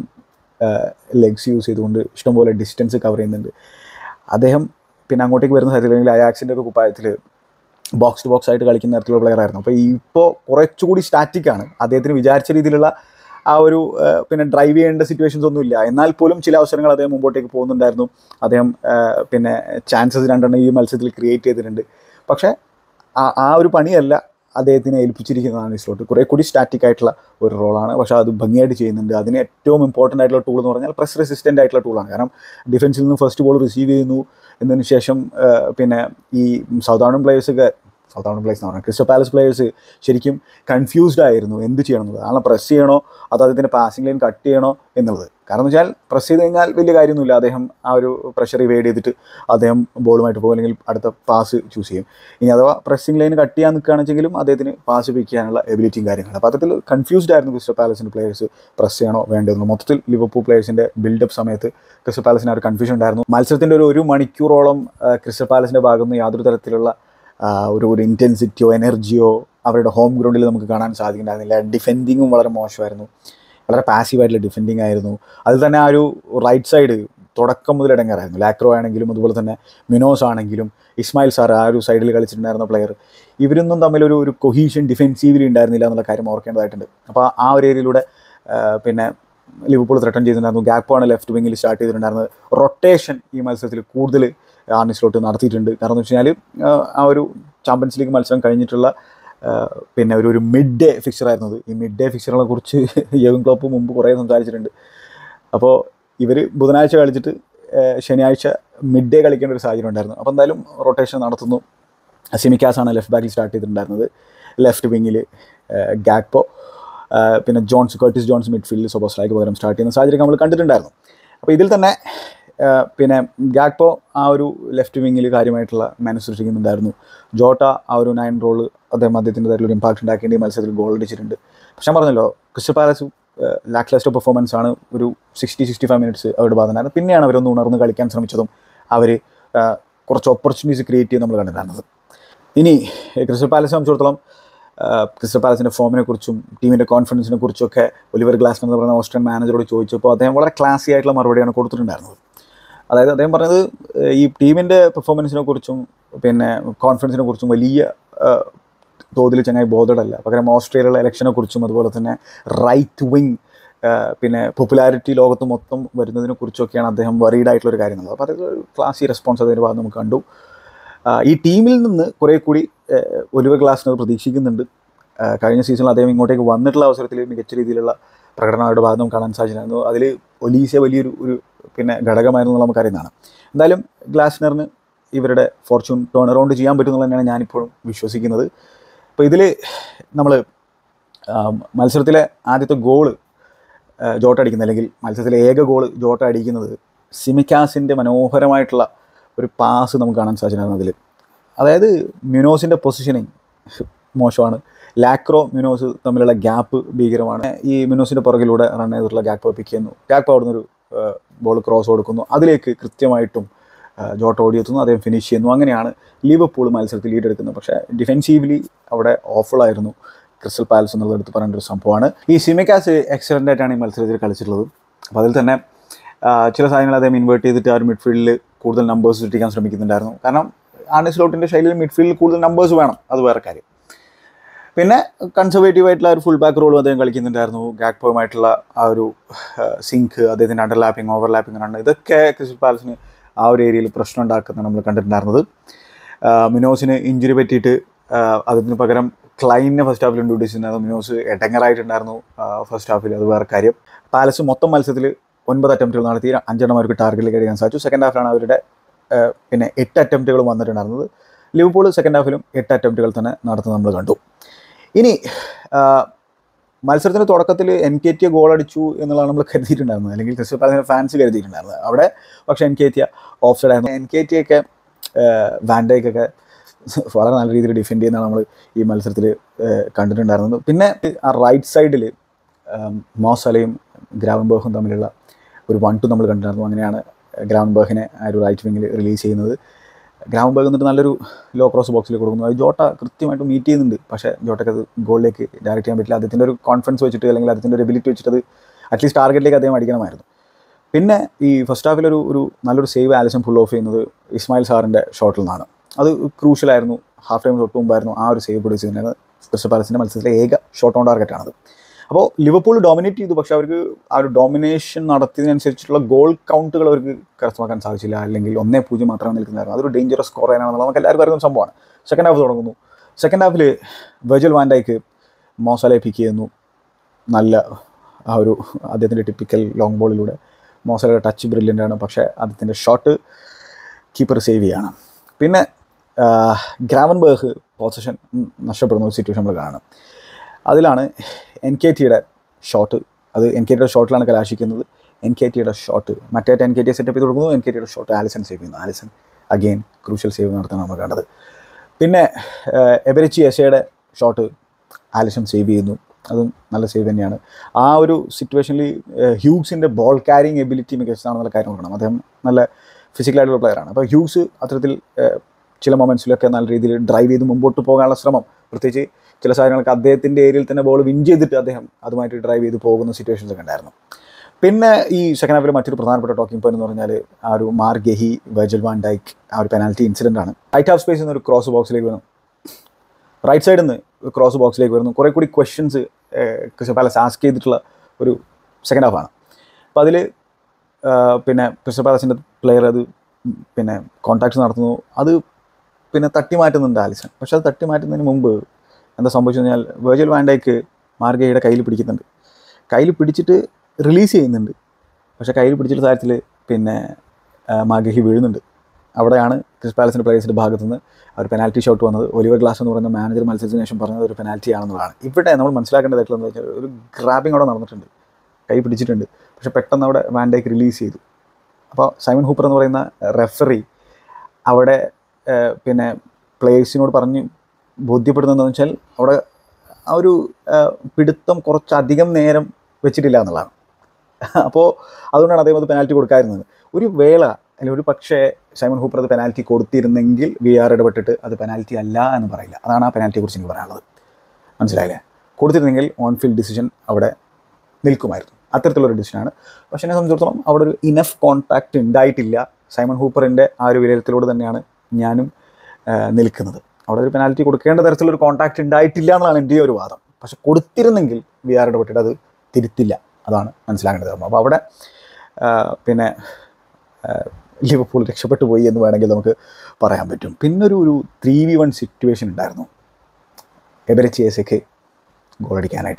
A: ലെഗ്സ് യൂസ് ചെയ്തുകൊണ്ട് ഇഷ്ടംപോലെ ഡിസ്റ്റൻസ് കവർ ചെയ്യുന്നുണ്ട് അദ്ദേഹം. പിന്നെ അങ്ങോട്ടേക്ക് വരുന്ന സാഹചര്യത്തിൽ അയാക്സിൻ്റെ ഒക്കെ കുപ്പായത്തിൽ ബോക്സ് ടു ബോക്സ് ആയിട്ട് കളിക്കുന്ന തരത്തിലുള്ള പ്ലെയർ ആയിരുന്നു. അപ്പോൾ ഇപ്പോൾ കുറച്ചുകൂടി സ്റ്റാറ്റിക്കാണ്. അദ്ദേഹത്തിന് വിചാരിച്ച രീതിയിലുള്ള ആ ഒരു പിന്നെ ഡ്രൈവ് ചെയ്യേണ്ട സിറ്റുവേഷൻസ് ഒന്നുമില്ല. എന്നാൽ പോലും ചില അവസരങ്ങൾ അദ്ദേഹം മുമ്പോട്ടേക്ക് പോകുന്നുണ്ടായിരുന്നു. അദ്ദേഹം പിന്നെ ചാൻസസ് രണ്ടെണ്ണം ഈ മത്സരത്തിൽ ക്രിയേറ്റ് ചെയ്തിട്ടുണ്ട്. പക്ഷേ ആ ആ ഒരു പണിയല്ല അദ്ദേഹത്തിനെ ഏൽപ്പിച്ചിരിക്കുന്നതാണ് ഈ സ്ലോട്ട്. കുറേ കൂടി സ്റ്റാറ്റിക് ആയിട്ടുള്ള ഒരു റോളാണ്, പക്ഷേ അത് ഭംഗിയായിട്ട് ചെയ്യുന്നുണ്ട്. അതിന് ഏറ്റവും ഇമ്പോർട്ടൻ്റ് ആയിട്ടുള്ള ടൂൾ എന്ന് പറഞ്ഞാൽ പ്രസ് റെസിസ്റ്റൻ്റ് ആയിട്ടുള്ള ടൂളാണ്. കാരണം ഡിഫൻസിൽ നിന്ന് ഫസ്റ്റ് ബോൾ റിസീവ് ചെയ്യുന്നു എന്നതിന് ശേഷം പിന്നെ ഈ സൗത്ത് പ്ലേയേഴ്സൊക്കെ സൗത്ത് ആഫ്രിക്കൻ പ്ലേയേഴ്സ് എന്ന് പറഞ്ഞാൽ ക്രിസ്റ്റൽ പാലസ് പ്ലേയേഴ്സ് ശരിക്കും കൺഫ്യൂസ്ഡ് ആയിരുന്നു എന്ത് ചെയ്യണം എന്നുള്ളത്. കാരണം പ്രസ് ചെയ്യണോ അതോ അതിൻ്റെ പാസിംഗ് ലൈൻ കട്ട് ചെയ്യണോ എന്നുള്ളത്. കാരണം എന്ന് വെച്ചാൽ പ്രസ് ചെയ്ത് കഴിഞ്ഞാൽ വലിയ കാര്യമൊന്നുമില്ല, അദ്ദേഹം ആ ഒരു പ്രഷർ ഇവേഡ് ചെയ്തിട്ട് അദ്ദേഹം ബോളുമായിട്ട് പോകും, അല്ലെങ്കിൽ അടുത്ത പാസ് ചൂസ് ചെയ്യും. ഇനി അഥവാ പ്രസ്സിംഗ് ലൈൻ കട്ട് ചെയ്യാൻ നിൽക്കുകയാണെങ്കിലും അദ്ദേഹത്തിന് പാസ് പിക്ക് ചെയ്യാനുള്ള എബിലിറ്റിയും കാര്യങ്ങളും. അപ്പോൾ അത്തരത്തിൽ കൺഫ്യൂസ്ഡ് ആയിരുന്നു ക്രിസ്റ്റൽ പാലസിൻ്റെ പ്ലേയേഴ്സ് പ്രസ് ചെയ്യണോ വേണ്ടതെന്ന്. മൊത്തത്തിൽ ലിവർപൂൾ പ്ലേയേഴ്സിൻ്റെ ബിൽഡപ്പ് സമയത്ത് ക്രിസ്റ്റൽ പാലസിന് ആ ഒരു കൺഫ്യൂഷൻ ഉണ്ടായിരുന്നു. മത്സരത്തിൻ്റെ ഒരു ഒരു മണിക്കൂറോളം ക്രിസ്റ്റൽ പാലസിൻ്റെ ഭാഗത്ത് നിന്ന് യാതൊരു തരത്തിലുള്ള ഒരു ഒരു ഇൻറ്റൻസിറ്റിയോ എനർജിയോ അവരുടെ ഹോം ഗ്രൗണ്ടിൽ നമുക്ക് കാണാൻ സാധിക്കുന്നുണ്ടായിരുന്നില്ല. ഡിഫെൻഡിങ്ങും വളരെ മോശമായിരുന്നു, വളരെ പാസീവായിട്ടുള്ള ഡിഫെൻഡിങ് ആയിരുന്നു. അതിൽ തന്നെ ആ ഒരു റൈറ്റ് സൈഡ് തുടക്കം മുതൽ ഇടങ്ങാറായിരുന്നു. ലാക്രോ ആണെങ്കിലും അതുപോലെ തന്നെ മിനോസ് ആണെങ്കിലും ഇസ്മായിൽ സാർ ആ ഒരു സൈഡിൽ കളിച്ചിട്ടുണ്ടായിരുന്ന പ്ലെയർ, ഇവരൊന്നും തമ്മിലൊരു ഒരു കൊഹീഷൻ ഡിഫെൻസീവിലി ഉണ്ടായിരുന്നില്ല എന്നുള്ള കാര്യം ഓർക്കേണ്ടതായിട്ടുണ്ട്. അപ്പോൾ ആ ഒരു ഏരിയയിലൂടെ പിന്നെ ലിവർപൂൾ ത്രട്ടൺ ചെയ്തിട്ടുണ്ടായിരുന്നു. ഗാക്പോ ആണ് ലെഫ്റ്റ് വിങ്ങിൽ സ്റ്റാർട്ട് ചെയ്തിട്ടുണ്ടായിരുന്നത്. റൊട്ടേഷൻ ഈ മത്സരത്തിൽ കൂടുതൽ ആർണി സ്ലോട്ട് നടത്തിയിട്ടുണ്ട്. കാരണം എന്ന് വെച്ച് കഴിഞ്ഞാൽ ആ ഒരു ചാമ്പ്യൻസ് ലീഗ് മത്സരം കഴിഞ്ഞിട്ടുള്ള പിന്നെ ഒരു ഒരു മിഡ് ഡേ ഫിക്ചറായിരുന്നത്. ഈ മിഡ് ഡേ ഫിക്ചറുകളെ കുറിച്ച് യൂർഗൻ ക്ലോപ്പ് മുമ്പ് കുറേ സംസാരിച്ചിട്ടുണ്ട്. അപ്പോൾ ഇവർ ബുധനാഴ്ച കളിച്ചിട്ട് ശനിയാഴ്ച മിഡ് ഡേ കളിക്കേണ്ട ഒരു സാഹചര്യം ഉണ്ടായിരുന്നു. അപ്പോൾ എന്തായാലും റൊട്ടേഷൻ നടത്തുന്നു. സിമിക്കാസാണ് ലെഫ്റ്റ് ബാക്കിൽ സ്റ്റാർട്ട് ചെയ്തിട്ടുണ്ടായിരുന്നത്, ലെഫ്റ്റ് വിങ്ങിൽ ഗാക്പോ, പിന്നെ ജോൺസ് കർട്ടിസ് ജോൺസ് മിഡ്ഫീൽഡിൽ സോബോസ്ലൈക്ക് പകരം സ്റ്റാർട്ട് ചെയ്യുന്ന സാഹചര്യം നമ്മൾ കണ്ടിട്ടുണ്ടായിരുന്നു. അപ്പോൾ ഇതിൽ തന്നെ പിന്നെ ഗാക്പോ ആ ഒരു ലെഫ്റ്റ് വിങ്ങിൽ കാര്യമായിട്ടുള്ള മാനേജ് സൃഷ്ടിക്കുന്നുണ്ടായിരുന്നു. ജോട്ട ആ ഒരു നയൻ റോള് അദ്ദേഹം അദ്ദേഹത്തിൻ്റെ തരത്തിലൊരു ഇമ്പാക്ട് ഉണ്ടാക്കേണ്ടി മത്സരത്തിൽ ഗോൾ അടിച്ചിട്ടുണ്ട്. പക്ഷെ ഞാൻ പറഞ്ഞല്ലോ, Crystal Palace lacklustre performance ആണ് ഒരു സിക്സ്റ്റി സിക്സ്റ്റി ഫൈവ് മിനിറ്റ്സ് അവരുടെ ഭാഗത്തുണ്ടായിരുന്നു. പിന്നെയാണ് അവരൊന്ന് ഉണർന്ന് കളിക്കാൻ ശ്രമിച്ചതും അവർ കുറച്ച് ഓപ്പർച്യൂണിറ്റീസ് ക്രിയേറ്റ് ചെയ്ത് നമ്മൾ കണ്ടിട്ടുണ്ടായിരുന്നത്. ഇനി ക്രിസ്റ്റൽ പാലസ് സംബന്ധിച്ചിടത്തോളം ക്രിസ്റ്റൽ പാലസിൻ്റെ ഫോമിനെ കുറിച്ചും ടീമിൻ്റെ കോൺഫിഡൻസിനെ കുറിച്ചൊക്കെ ഒലിവർ ഗ്ലാസ്നർ എന്ന് പറയുന്ന ഓസ്ട്രിയൻ മാനേജറോട് ചോദിച്ചപ്പോൾ അദ്ദേഹം വളരെ ക്ലാസി ആയിട്ടുള്ള മറുപടിയാണ് കൊടുത്തിട്ടുണ്ടായിരുന്നത്. അതായത് അദ്ദേഹം പറഞ്ഞത് ഈ ടീമിൻ്റെ പെർഫോമൻസിനെ കുറിച്ചും പിന്നെ കോൺഫിഡൻസിനെ കുറിച്ചും വലിയ തോതിൽ ചങ്ങായി ബോധടല്ല. പകരം ഓസ്ട്രേലിയയിലെ ഇലക്ഷനെ കുറിച്ചും അതുപോലെ തന്നെ റൈറ്റ് വിങ് പിന്നെ പോപ്പുലാരിറ്റി ലോകത്ത് മൊത്തം വരുന്നതിനെ കുറിച്ചൊക്കെയാണ് അദ്ദേഹം വറീഡ് ആയിട്ടുള്ളൊരു കാര്യം എന്നുള്ളത്. അപ്പോൾ അതൊരു ക്ലാസി റെസ്പോൺസ് അതിൻ്റെ ഭാഗം നമുക്ക് കണ്ടു. ഈ ടീമിൽ നിന്ന് കുറേ കൂടി ഒലിവർ ഗ്ലാസ്നർ പ്രതീക്ഷിക്കുന്നുണ്ട്. കഴിഞ്ഞ സീസണിൽ അദ്ദേഹം ഇങ്ങോട്ടേക്ക് വന്നിട്ടുള്ള അവസരത്തിൽ മികച്ച രീതിയിലുള്ള പ്രകടനം അവരുടെ ഭാഗത്ത് നമുക്ക് കാണാൻ സാധിച്ചിരുന്നു. അതിൽ ഒലീസ വലിയൊരു ഒരു പിന്നെ ഘടകമായിരുന്നു നമുക്കറിയുന്നതാണ്. എന്തായാലും ഗ്ലാസ്നറിന് ഇവരുടെ ഫോർച്യൂൺ ടേൺ അറൗണ്ട് ചെയ്യാൻ പറ്റുമെന്ന് തന്നെയാണ് ഞാനിപ്പോഴും വിശ്വസിക്കുന്നത്. അപ്പോൾ ഇതിൽ നമ്മൾ മത്സരത്തിലെ ആദ്യത്തെ ഗോള് ജോട്ട അടിക്കുന്നത്, അല്ലെങ്കിൽ മത്സരത്തിലെ ഏക ഗോള് ജോട്ട അടിക്കുന്നത് സിമിക്കാസിൻ്റെ മനോഹരമായിട്ടുള്ള ഒരു പാസ് നമുക്ക് കാണാൻ സാധിച്ചിരുന്നു. അതിൽ അതായത് മ്യൂനോസിൻ്റെ പൊസിഷനിങ് മോശമാണ്, ലാക്രോ മ്യൂനോസ് തമ്മിലുള്ള ഗ്യാപ്പ് ഭീകരമാണ്. ഈ മ്യൂനോസിൻ്റെ പുറകിലൂടെ റൺ ചെയ്തിട്ടുള്ള ഗ്യാപ്പ് പിക്ക് ചെയ്യുന്നു, ഗ്യാപ്പ് അവിടെ നിന്നൊരു ബോൾ ക്രോസ് കൊടുക്കുന്നു, അതിലേക്ക് കൃത്യമായിട്ടും ജോട്ട ഓടിയെത്തുന്നു, അദ്ദേഹം ഫിനിഷ് ചെയ്യുന്നു. അങ്ങനെയാണ് ലിവർപൂൾ മത്സരത്തിൽ ലീഡ് എടുക്കുന്നത്. പക്ഷേ ഡിഫെൻസീവ്ലി അവിടെ ഓഫളായിരുന്നു ക്രിസ്റ്റൽ പാലസ് എന്നുള്ളത് എടുത്ത് പറയേണ്ട ഒരു സംഭവമാണ്. ഈ സിമിക്കാസ് എക്സലൻ്റ് ആയിട്ടാണ് ഈ മത്സരത്തിൽ കളിച്ചിട്ടുള്ളത്. അപ്പോൾ അതിൽ തന്നെ ചില സാധനങ്ങൾ അദ്ദേഹം ഇൻവേർട്ട് ചെയ്തിട്ട് ആ ഒരു മിഡ്ഫീൽഡിൽ കൂടുതൽ നമ്പേഴ്സ് സൃഷ്ടിക്കാൻ ശ്രമിക്കുന്നുണ്ടായിരുന്നു. കാരണം ആർനെ സ്ലോട്ടിൻ്റെ ശൈലിയിൽ മിഡ്ഫീൽഡിൽ കൂടുതൽ നമ്പേഴ്സ് വേണം, അത് വേറെ കാര്യം. പിന്നെ കൺസർവേറ്റീവ് ആയിട്ടുള്ള ഒരു ഫുൾ ബാക്ക് റോളും അദ്ദേഹം കളിക്കുന്നുണ്ടായിരുന്നു. ഗാക്പോയുമായിട്ടുള്ള ആ ഒരു സിങ്ക്, അദ്ദേഹത്തിൻ്റെ അണ്ടർലാപ്പിംഗ് ഓവർലാപ്പിംഗ് റണ്ണ്, ഇതൊക്കെ ക്രിസ്റ്റൽ പാലസിന് ആ ഒരു ഏരിയയിൽ പ്രശ്നം ഉണ്ടാക്കുന്നത് നമ്മൾ കണ്ടിട്ടുണ്ടായിരുന്നത്. മിനോസിന് ഇഞ്ചുറി പറ്റിയിട്ട് അതിന് പകരം ക്ലൈനിനെ ഫസ്റ്റ് ഹാഫിൽ ഇൻട്രൊഡ്യൂസ് ചെയ്യുന്നത്. മിനോസ് എടങ്ങറായിട്ടുണ്ടായിരുന്നു ഫസ്റ്റ് ഹാഫിൽ, അത് വേറെ കാര്യം. പാലസ് മൊത്തം മത്സരത്തിൽ ഒൻപത് അറ്റംപ്റ്റുകൾ നടത്തി, അഞ്ചെണ്ണം അവർക്ക് ടാർഗറ്റിലേക്ക് അടിക്കാൻ സാധിച്ചു. സെക്കൻഡ് ഹാഫിലാണ് അവരുടെ പിന്നെ എട്ട് അറ്റംപ്റ്റുകൾ വന്നിട്ടുണ്ടായിരുന്നത്. ലിവർപൂൾ സെക്കൻഡ് ഹാഫിലും എട്ട് അറ്റംപ്റ്റുകൾ തന്നെ നടത്തുന്നത് നമ്മൾ കണ്ടു. ഇനി മത്സരത്തിൻ്റെ തുടക്കത്തിൽ എൻ കെ ടിയെ ഗോൾ അടിച്ചു എന്നുള്ളതാണ് നമ്മൾ കരുതിയിട്ടുണ്ടായിരുന്നത്, അല്ലെങ്കിൽ ക്രിസ്റ്റൽ പാലസിൻ്റെ ഫാൻസ് കരുതിയിട്ടുണ്ടായിരുന്നത്. അവിടെ പക്ഷേ Nketiah offside ആയിരുന്നു. എൻ കെ ടിയൊക്കെ വാൻഡൈക്കൊക്കെ വളരെ നല്ല രീതിയിൽ ഡിഫെൻഡ് ചെയ്യുന്നതാണ് നമ്മൾ ഈ മത്സരത്തിൽ കണ്ടിട്ടുണ്ടായിരുന്നത്. പിന്നെ ആ റൈറ്റ് സൈഡിൽ മോസലയും ഗ്രാവൻബർഗും തമ്മിലുള്ള ഒരു വൺ ടു നമ്മൾ കണ്ടിട്ടുണ്ടായിരുന്നു. അങ്ങനെയാണ് ഗ്രാവൻബർഗിനെ ആ ഒരു റൈറ്റ് വിങ്ങിൽ റിലീസ് ചെയ്യുന്നത്. ഗ്രാവൻബർഗ് എന്നിട്ട് നല്ലൊരു ലോ ക്രോസ് ബോക്സിൽ കൊടുക്കുന്നു. അത് ജോട്ട കൃത്യമായിട്ട് മീറ്റ് ചെയ്യുന്നുണ്ട്. പക്ഷേ ജോട്ടയ്ക്ക് അത് ഗോളിലേക്ക് ഡയറക്റ്റ് ചെയ്യാൻ പറ്റില്ല. അദ്ദേഹത്തിൻ്റെ ഒരു കോൺഫിഡൻസ് വെച്ചിട്ട്, അല്ലെങ്കിൽ അദ്ദേഹത്തിൻ്റെ ഒരു എബിലിറ്റി വെച്ചിട്ട് അത് അറ്റ്ലീസ്റ്റ് ടാർഗറ്റിലേക്ക് അദ്ദേഹം അടിക്കണമായിരുന്നു. പിന്നെ ഈ ഫസ്റ്റ് ഹാഫിലൊരു ഒരു നല്ലൊരു സേവ് ആലിസൺ ഫുൾ ഓഫ് ചെയ്യുന്നത് ഇസ്മായിൽ സാറിൻ്റെ ഷോട്ടിൽ നിന്നാണ്. അത് ക്രൂഷ്യലായിരുന്നു. ഹാഫ് ടൈം തൊട്ട് മുമ്പായിരുന്നു ആ ഒരു സേവ് പ്രൊഡ്യൂസ് ചെയ്യുന്നത്. ക്രിസ്റ്റൽ പാലസിൻ്റെ മത്സരത്തിലെ ഏക ഷോട്ട് ഓൺ ടാർഗറ്റാണത്. അപ്പോൾ ലിവർപൂൾ ഡോമിനേറ്റ് ചെയ്തു. പക്ഷേ അവർക്ക് ആ ഒരു ഡോമിനേഷൻ നടത്തിയതിനനുസരിച്ചിട്ടുള്ള ഗോൾ കൗണ്ടുകൾ അവർക്ക് കരസ്ഥമാക്കാൻ സാധിച്ചില്ല. അല്ലെങ്കിൽ ഒന്നേ പൂജ്യം മാത്രമേ നിൽക്കുന്നായിരുന്നു. അതൊരു ഡേഞ്ചറസ് സ്കോർ ചെയ്യാനാണെന്നുള്ളത് നമുക്ക് എല്ലാവർക്കും അറിയുന്ന സംഭവമാണ്. സെക്കൻഡ് ഹാഫ് തുടങ്ങുന്നു. സെക്കൻഡ് ഹാഫിൽ വെർജിൽ വാൻ ഡൈക്ക് മോസലെ പിക്ക് ചെയ്യുന്നു. നല്ല ആ ഒരു അദ്ദേഹത്തിൻ്റെ ടിപ്പിക്കൽ ലോങ് ബോളിലൂടെ മോസലയുടെ ടച്ച് ബ്രില്യൻ്റ് ആണ്. പക്ഷേ അദ്ദേഹത്തിൻ്റെ ഷോട്ട് കീപ്പർ സേവ് ചെയ്യാണ്. പിന്നെ ഗ്രാവൻബർഗ് പൊസിഷൻ നഷ്ടപ്പെടുന്ന ഒരു സിറ്റുവേഷൻ നമ്മൾ കാണണം. അതിലാണ് എൻ കെ ടിയുടെ ഷോട്ട്, അത് എൻ കെ ടിയുടെ ഷോട്ടിലാണ് കലാശിക്കുന്നത്. എൻ കെ ടിയുടെ ഷോട്ട് മറ്റേ എൻ കെ ടിയെ സെറ്റപ്പ് ചെയ്ത് കൊടുക്കുന്നു. എൻ കെ ടിയുടെ ഷോട്ട് ആലിസൺ സേവ് ചെയ്യുന്നു. ആലിസൺ അഗെയിൻ ക്രൂഷ്യൽ സേവ് നടത്താണ് നമ്മൾ കണ്ടത്. പിന്നെ എബരിച്ചി എസയുടെ ഷോട്ട് ആലിസൺ സേവ് ചെയ്യുന്നു. അതും നല്ല സേവ് തന്നെയാണ്. ആ ഒരു സിറ്റുവേഷനിൽ ഹ്യൂഗ്സിൻ്റെ ബോൾ ക്യാരിങ് എബിലിറ്റി മികച്ചതാണെന്നുള്ള കാര്യം നോക്കണം. അദ്ദേഹം നല്ല ഫിസിക്കലായിട്ടുള്ള പ്ലെയറാണ്. അപ്പോൾ ഹ്യൂഗ്സ് അത്തരത്തിൽ ചില മൊമെൻറ്റ്സിലൊക്കെ നല്ല രീതിയിൽ ഡ്രൈവ് ചെയ്ത് മുമ്പോട്ട് പോകാനുള്ള ശ്രമം, പ്രത്യേകിച്ച് ചില സാധനങ്ങൾക്ക് അദ്ദേഹത്തിൻ്റെ ഏരിയയിൽ തന്നെ ബോൾ വിൻ ചെയ്തിട്ട് അദ്ദേഹം അതുമായിട്ട് ഡ്രൈവ് ചെയ്ത് പോകുന്ന സിറ്റുവേഷൻസ് ഒക്കെ ഉണ്ടായിരുന്നു. പിന്നെ ഈ സെക്കൻഡ് ഹാഫിൽ മറ്റൊരു പ്രധാനപ്പെട്ട ടോക്കിംഗ് പോയിന്റ് എന്ന് പറഞ്ഞാൽ ആ ഒരു Marc Guehi Virgil van Dijk ആ ഒരു പെനാൽറ്റി ഇൻസിഡൻ്റ് ആണ്. റൈറ്റ് ഹാഫ് സ്പേസിൽ നിന്ന് ഒരു ക്രോസ് ബോക്സിലേക്ക് വരുന്നു, റൈറ്റ് സൈഡിൽ നിന്ന് ക്രോസ് ബോക്സിലേക്ക് വരുന്നു. കുറേ കൂടി ക്വസ്റ്റ്യൻസ് ക്രിസ്റ്റൽ പാലസ് ആസ്ക് ചെയ്തിട്ടുള്ള ഒരു സെക്കൻഡ് ഹാഫാണ്. അപ്പോൾ അതിൽ പിന്നെ ക്രിസ്റ്റൽ പാലസിൻ്റെ പ്ലെയർ അത് പിന്നെ കോൺടാക്ട്സ് നടത്തുന്നു. അത് പിന്നെ തട്ടി മാറ്റുന്നുണ്ട് ആലിസൺ. പക്ഷേ അത് തട്ടി മാറ്റുന്നതിന് മുമ്പ് എന്താ സംഭവിച്ചു കഴിഞ്ഞാൽ വെർജിൽ വാൻ ഡൈക്ക് മാർഗയുടെ കയ്യിൽ പിടിക്കുന്നുണ്ട്. കയ്യിൽ പിടിച്ചിട്ട് റിലീസ് ചെയ്യുന്നുണ്ട്. പക്ഷേ കയ്യിൽ പിടിച്ചിട്ട് കാര്യത്തിൽ പിന്നെ മാർഗഹി വീഴുന്നുണ്ട്. അവിടെയാണ് ക്രിസ്റ്റൽ പാലസിൻ്റെ പ്ലേയേഴ്സിൻ്റെ ഭാഗത്തുനിന്ന് ഒരു പെനാൽറ്റി ഷോട്ട് വന്നത്. ഒലിവർ ഗ്ലാസ് എന്ന് പറയുന്ന മാനേജർ മത്സരത്തിന് ശേഷം പറഞ്ഞത് ഒരു പെനാൽറ്റി ആണെന്നുള്ളതാണ്. ഇവിടെ നമ്മൾ മനസ്സിലാക്കേണ്ടതായിട്ടുള്ള എന്താ വെച്ചാൽ ഒരു ഗ്രാബിങ് അവിടെ നടന്നിട്ടുണ്ട്, കൈ പിടിച്ചിട്ടുണ്ട്. പക്ഷേ പെട്ടെന്ന് അവിടെ വാൻ ഡൈക്ക് റിലീസ് ചെയ്തു. അപ്പോൾ സൈമൺ ഹൂപ്പർ എന്ന് പറയുന്ന റെഫറി അവിടെ പിന്നെ പ്ലേയേഴ്സിനോട് പറഞ്ഞ് ബോധ്യപ്പെടുന്നതെന്ന് വെച്ചാൽ അവിടെ ആ ഒരു പിടുത്തം കുറച്ചധികം നേരം വെച്ചിട്ടില്ല എന്നുള്ളതാണ്. അപ്പോൾ അതുകൊണ്ടാണ് അദ്ദേഹം അത് പെനാൽറ്റി കൊടുക്കാതിരുന്നത്. ഒരു വേള അല്ലെങ്കിൽ ഒരു പക്ഷേ സൈമൺ ഹൂപ്പർ അത് പെനാൽറ്റി കൊടുത്തിരുന്നെങ്കിൽ വി ആർ ഇടപെട്ടിട്ട് അത് പെനാൽറ്റി അല്ല എന്ന് പറയില്ല. അതാണ് ആ പെനാൽറ്റിയെക്കുറിച്ച് എനിക്ക് പറയാനുള്ളത്. മനസ്സിലായില്ലേ? കൊടുത്തിരുന്നെങ്കിൽ ഓൺ ഫീൽഡ് ഡിസിഷൻ അവിടെ നിൽക്കുമായിരുന്നു. അത്തരത്തിലുള്ളൊരു ഡിസിഷനാണ്. പക്ഷേ എന്നെ സംബന്ധിച്ചിടത്തോളം അവിടെ ഒരു ഇനഫ് കോൺടാക്റ്റ് ഉണ്ടായിട്ടില്ല സൈമൺ ഹൂപ്പറിൻ്റെ ആ ഒരു വിലയിരുത്തലോട് തന്നെയാണ് ഞാനും നിൽക്കുന്നത്. അവിടെ ഒരു പെനാൽറ്റി കൊടുക്കേണ്ട തരത്തിലൊരു കോൺടാക്റ്റ് ഉണ്ടായിട്ടില്ല എന്നാണ് എൻ്റെ ഒരു വാദം. പക്ഷെ കൊടുത്തിരുന്നെങ്കിൽ വി ആർ ഇടപെട്ടിട്ട് അത് തിരുത്തില്ല, അതാണ് മനസ്സിലാക്കേണ്ടത്. അപ്പോൾ അവിടെ പിന്നെ ലിവർപൂൾ രക്ഷപ്പെട്ടു പോയി എന്ന് വേണമെങ്കിൽ നമുക്ക് പറയാൻ പറ്റും. പിന്നൊരു ഒരു ത്രീ വി വൺ സിറ്റുവേഷൻ ഉണ്ടായിരുന്നു എബെരച്ചിയേസയ്ക്ക് ഗോളടിക്കാനായിട്ട്.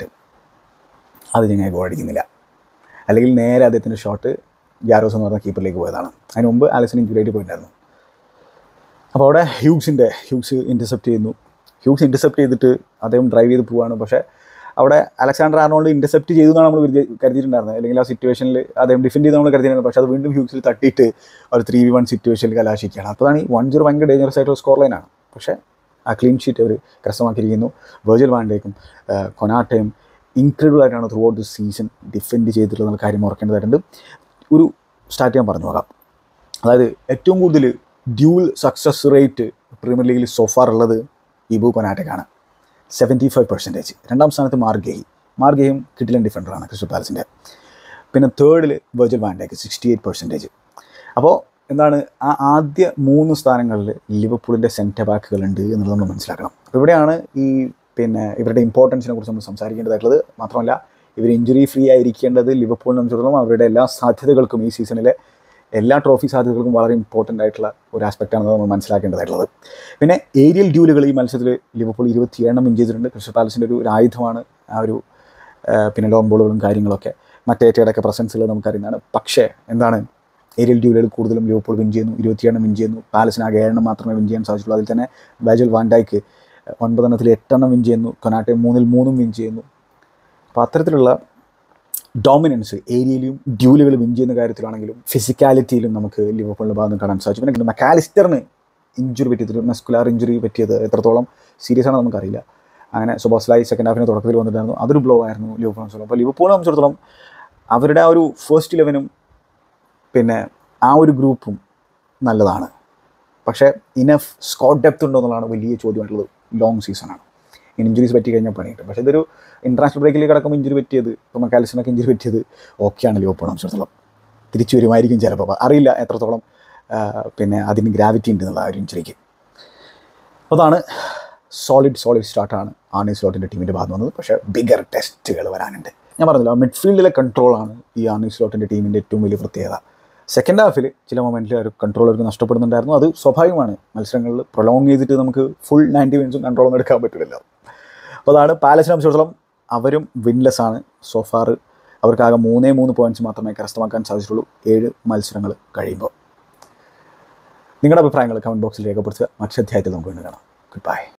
A: അത് ഞങ്ങൾ ഗോളടിക്കുന്നില്ല, അല്ലെങ്കിൽ നേരെ അദ്ദേഹത്തിൻ്റെ ഷോട്ട് ഗ്യാരോസ് എന്ന് പറഞ്ഞ കീപ്പറിലേക്ക് പോയതാണ്. അതിന് മുമ്പ് ആലിസൺ ഇഞ്ചുറിയായിട്ട് പോയിട്ടുണ്ടായിരുന്നു. അപ്പോൾ അവിടെ ഹ്യൂഗ്സിൻ്റെ ഹ്യൂഗ്സ് ഇൻ്റർസെപ്റ്റ് ചെയ്യുന്നു. ഹ്യൂഗ്സ് ഇൻ്റർസെപ്റ്റ് ചെയ്തിട്ട് അദ്ദേഹം ഡ്രൈവ് ചെയ്ത് പോവാണ്. പക്ഷേ അവിടെ അലക്സാണ്ടർ ആർണോൾഡ് ഇൻ്റർസെപ്റ്റ് ചെയ്തു എന്നാണ് നമ്മൾ കരുതിയിട്ടുണ്ടായിരുന്നത്, അല്ലെങ്കിൽ ആ സിറ്റുവേഷനിൽ അദ്ദേഹം ഡിഫെൻഡ് ചെയ്ത് നമ്മൾ കരുതിയിരുന്നത്. പക്ഷേ അത് വീണ്ടും ഹ്യൂഗ്സിൽ തട്ടിയിട്ട് ഒരു ത്രീ വി വൺ സിറ്റുവേഷനിൽ കലാശിക്കുകയാണ്. അപ്പോഴാണ് ഈ വൺ സീറോ ഭയങ്കര ഡേഞ്ചറസ് ആയിട്ടുള്ള സ്കോർ ലൈനാണ്. പക്ഷേ ആ ക്ലീൻ ഷീറ്റ് അവർ കരസ്ഥമാക്കിയിരിക്കുന്നു. വെർജിൽ വാൻ ഡൈക്കും കൊനാട്ടയും ഇൻക്രെഡിബിൾ ആയിട്ടാണ് throughout the season defend ചെയ്തിട്ടുള്ള കാര്യം ഓർക്കേണ്ടതായിട്ടുണ്ട്. ഒരു സ്റ്റാർട്ട് ചെയ്യാൻ പറഞ്ഞു നോക്കാം. അതായത് ഏറ്റവും കൂടുതൽ ഡ്യൂൽ സക്സസ് റേറ്റ് പ്രീമിയർ ലീഗിൽ സോഫാർ ഉള്ളത് ഇബു കൊനാറ്റയ്ക്കാണ്, സെവൻറ്റി ഫൈവ് പെർസെൻറ്റേജ്. രണ്ടാം സ്ഥാനത്ത് മാർഗേഹി മാർഗേയും കിഡിലൻ ഡിഫൻഡറാണ് ക്രിസ്റ്റൽ പാലസിൻ്റെ. പിന്നെ തേർഡിൽ Virgil van Dijk sixty eight percentage. അപ്പോൾ എന്താണ്, ആ ആദ്യ മൂന്ന് സ്ഥാനങ്ങളിൽ ലിവർപൂളിൻ്റെ സെൻറ്റർ ബാക്കുകളുണ്ട് എന്നുള്ളത് നമ്മൾ മനസ്സിലാക്കണം. അപ്പോൾ ഇവിടെയാണ് ഈ പിന്നെ ഇവരുടെ ഇമ്പോർട്ടൻസിനെ കുറിച്ച് നമ്മൾ സംസാരിക്കേണ്ടതായിട്ടുള്ളത്. മാത്രമല്ല ഇവർ ഇഞ്ചുറി ഫ്രീ ആയിരിക്കേണ്ടത് ലിവർപൂളിനെ സംബന്ധിച്ചിടത്തോളം അവരുടെ എല്ലാ സാധ്യതകൾക്കും ഈ സീസണിലെ എല്ലാ ട്രോഫി സാധ്യതകൾക്കും വളരെ ഇമ്പോർട്ടൻ്റ് ആയിട്ടുള്ള ഒരു ആസ്പെക്റ്റാണ് നമ്മൾ മനസ്സിലാക്കേണ്ടതായിട്ടുള്ളത്. പിന്നെ ഏരിയൽ ഡ്യൂലുകൾ ഈ മത്സരത്തിൽ ലിവർപൂൾ ഇരുപത്തിയേഴെണ്ണം വിൻ ചെയ്തിട്ടുണ്ട്. ക്രിസ്റ്റൽ പാലസിൻ്റെ ഒരു ആയുധമാണ് ആ ഒരു പിന്നെ ലോങ് ബോളുകളും കാര്യങ്ങളൊക്കെ മറ്റേറ്റയുടെയൊക്കെ പ്രസൻസുകൾ നമുക്കറിയുന്നതാണ്. പക്ഷേ എന്താണ്, ഏരിയൽ ഡ്യൂലുകൾ കൂടുതലും ലിവർപൂൾ വിൻ ചെയ്യുന്നു, ഇരുപത്തിയേഴെണ്ണം വിൻ ചെയ്യുന്നു. പാലസിന് ആകെ ഏഴെണ്ണം മാത്രമേ വിൻ ചെയ്യാൻ സാധിച്ചുള്ളൂ. അതിൽ തന്നെ വെർജിൽ വാൻ ഡൈക്ക് ഒൻപതെണ്ണത്തിൽ എട്ടെണ്ണം വിൻ ചെയ്യുന്നു, കൊനാട്ടെ മൂന്നിൽ മൂന്നും വിൻ ചെയ്യുന്നു. അപ്പോൾ അത്തരത്തിലുള്ള ഡോമിനൻസ് ഏരിയയിലും ഡ്യൂലുകൾ വിൻ ചെയ്യുന്ന കാര്യത്തിലാണെങ്കിലും ഫിസിക്കാലിറ്റിയിലും നമുക്ക് ലിവർപൂളിൻ്റെ ഭാഗത്ത് കാണാൻ സാധിച്ചു. പിന്നെ മക്കാലിസ്റ്ററിന് ഇഞ്ചുറി പറ്റിയത്, മസ്കുലാർ ഇഞ്ചുറി പറ്റിയത് എത്രത്തോളം സീരിയസ് ആണെന്ന് നമുക്കറിയില്ല. അങ്ങനെ സുബോസ്ലായി സെക്കൻഡ് ഹാഫിന് തുടക്കത്തിൽ വന്നിട്ടായിരുന്നു, അതൊരു ബ്ലോ ആയിരുന്നു ലിവർപൂളിനെ സംബന്ധിച്ചിടത്തോളം. അപ്പോൾ ലിവർപൂളിനെ സംബന്ധിച്ചിടത്തോളം അവരുടെ ആ ഒരു ഫസ്റ്റ് ഇലവനും പിന്നെ ആ ഒരു ഗ്രൂപ്പും നല്ലതാണ്. പക്ഷേ ഇനഫ് സ്കോഡ് ഡെപ്ത് ഉണ്ടോ എന്നുള്ളതാണ് വലിയ ചോദ്യമായിട്ടുള്ളത്. ലോങ് സീസണാണ്, ഇഞ്ചുറീസ് പറ്റി കഴിഞ്ഞാൽ പണിയിട്ട്. പക്ഷേ ഇതൊരു ഇൻ്റർനാഷണൽ ബ്രേക്കിലേക്ക് കിടക്കുമ്പോൾ ഇഞ്ചുറി പറ്റിയത്, ഇപ്പോൾ മക്കാലിസ്റ്ററിനൊക്കെ ഇഞ്ചുറി പറ്റിയത് ഓക്കെയാണ് ലിവർപൂളിനെ സംബന്ധിച്ചിടത്തോളം. തിരിച്ചു വരുമായിരിക്കും ചിലപ്പോൾ, അറിയില്ല എത്രത്തോളം പിന്നെ അതിന് ഗ്രാവിറ്റി ഉണ്ട് എന്നുള്ള ആ ഒരു ഇഞ്ചുറിക്ക്. അതാണ് സോളിഡ് സോളിഡ് സ്റ്റാർട്ടാണ് ആർനെ സ്ലോട്ടിൻ്റെ ടീമിൻ്റെ ഭാഗത്ത് വന്നത്. പക്ഷേ ബിഗർ ടെസ്റ്റുകൾ വരാനുണ്ട്. ഞാൻ പറഞ്ഞല്ലോ, മിഡ്ഫീൽഡിലെ കൺട്രോളാണ് ഈ ആർനെ സ്ലോട്ടിൻ്റെ ടീമിൻ്റെ ഏറ്റവും വലിയ പ്രത്യേകത. സെക്കൻഡ് ഹാഫിൽ ചില മൊമെൻറ്റിൽ ഒരു കൺട്രോൾ അവർക്ക് നഷ്ടപ്പെടുന്നുണ്ടായിരുന്നു. അത് സ്വാഭാവികമാണ്, മത്സരങ്ങളിൽ പ്രൊലോങ് ചെയ്തിട്ട് നമുക്ക് ഫുൾ നയൻറ്റി മിനിറ്റ്സും കൺട്രോളൊന്നും എടുക്കാൻ പറ്റില്ലല്ലോ. അപ്പോൾ അതാണ് പാലസിനെ സംബന്ധിച്ചിടത്തോളം അവരും വിൻലെസ് ആണ് സോഫാർ. അവർക്കാകെ മൂന്നേ മൂന്ന് പോയിൻറ്റ്സ് മാത്രമേ കരസ്ഥമാക്കാൻ സാധിച്ചിട്ടുള്ളൂ ഏഴ് മത്സരങ്ങൾ കഴിയുമ്പോൾ. നിങ്ങളുടെ അഭിപ്രായങ്ങൾ കമൻറ്റ് ബോക്സിൽ രേഖപ്പെടുത്തുക. മറ്റൊരു അധ്യായത്തിൽ നമുക്ക് വീണ്ടും കാണാം. Good bye.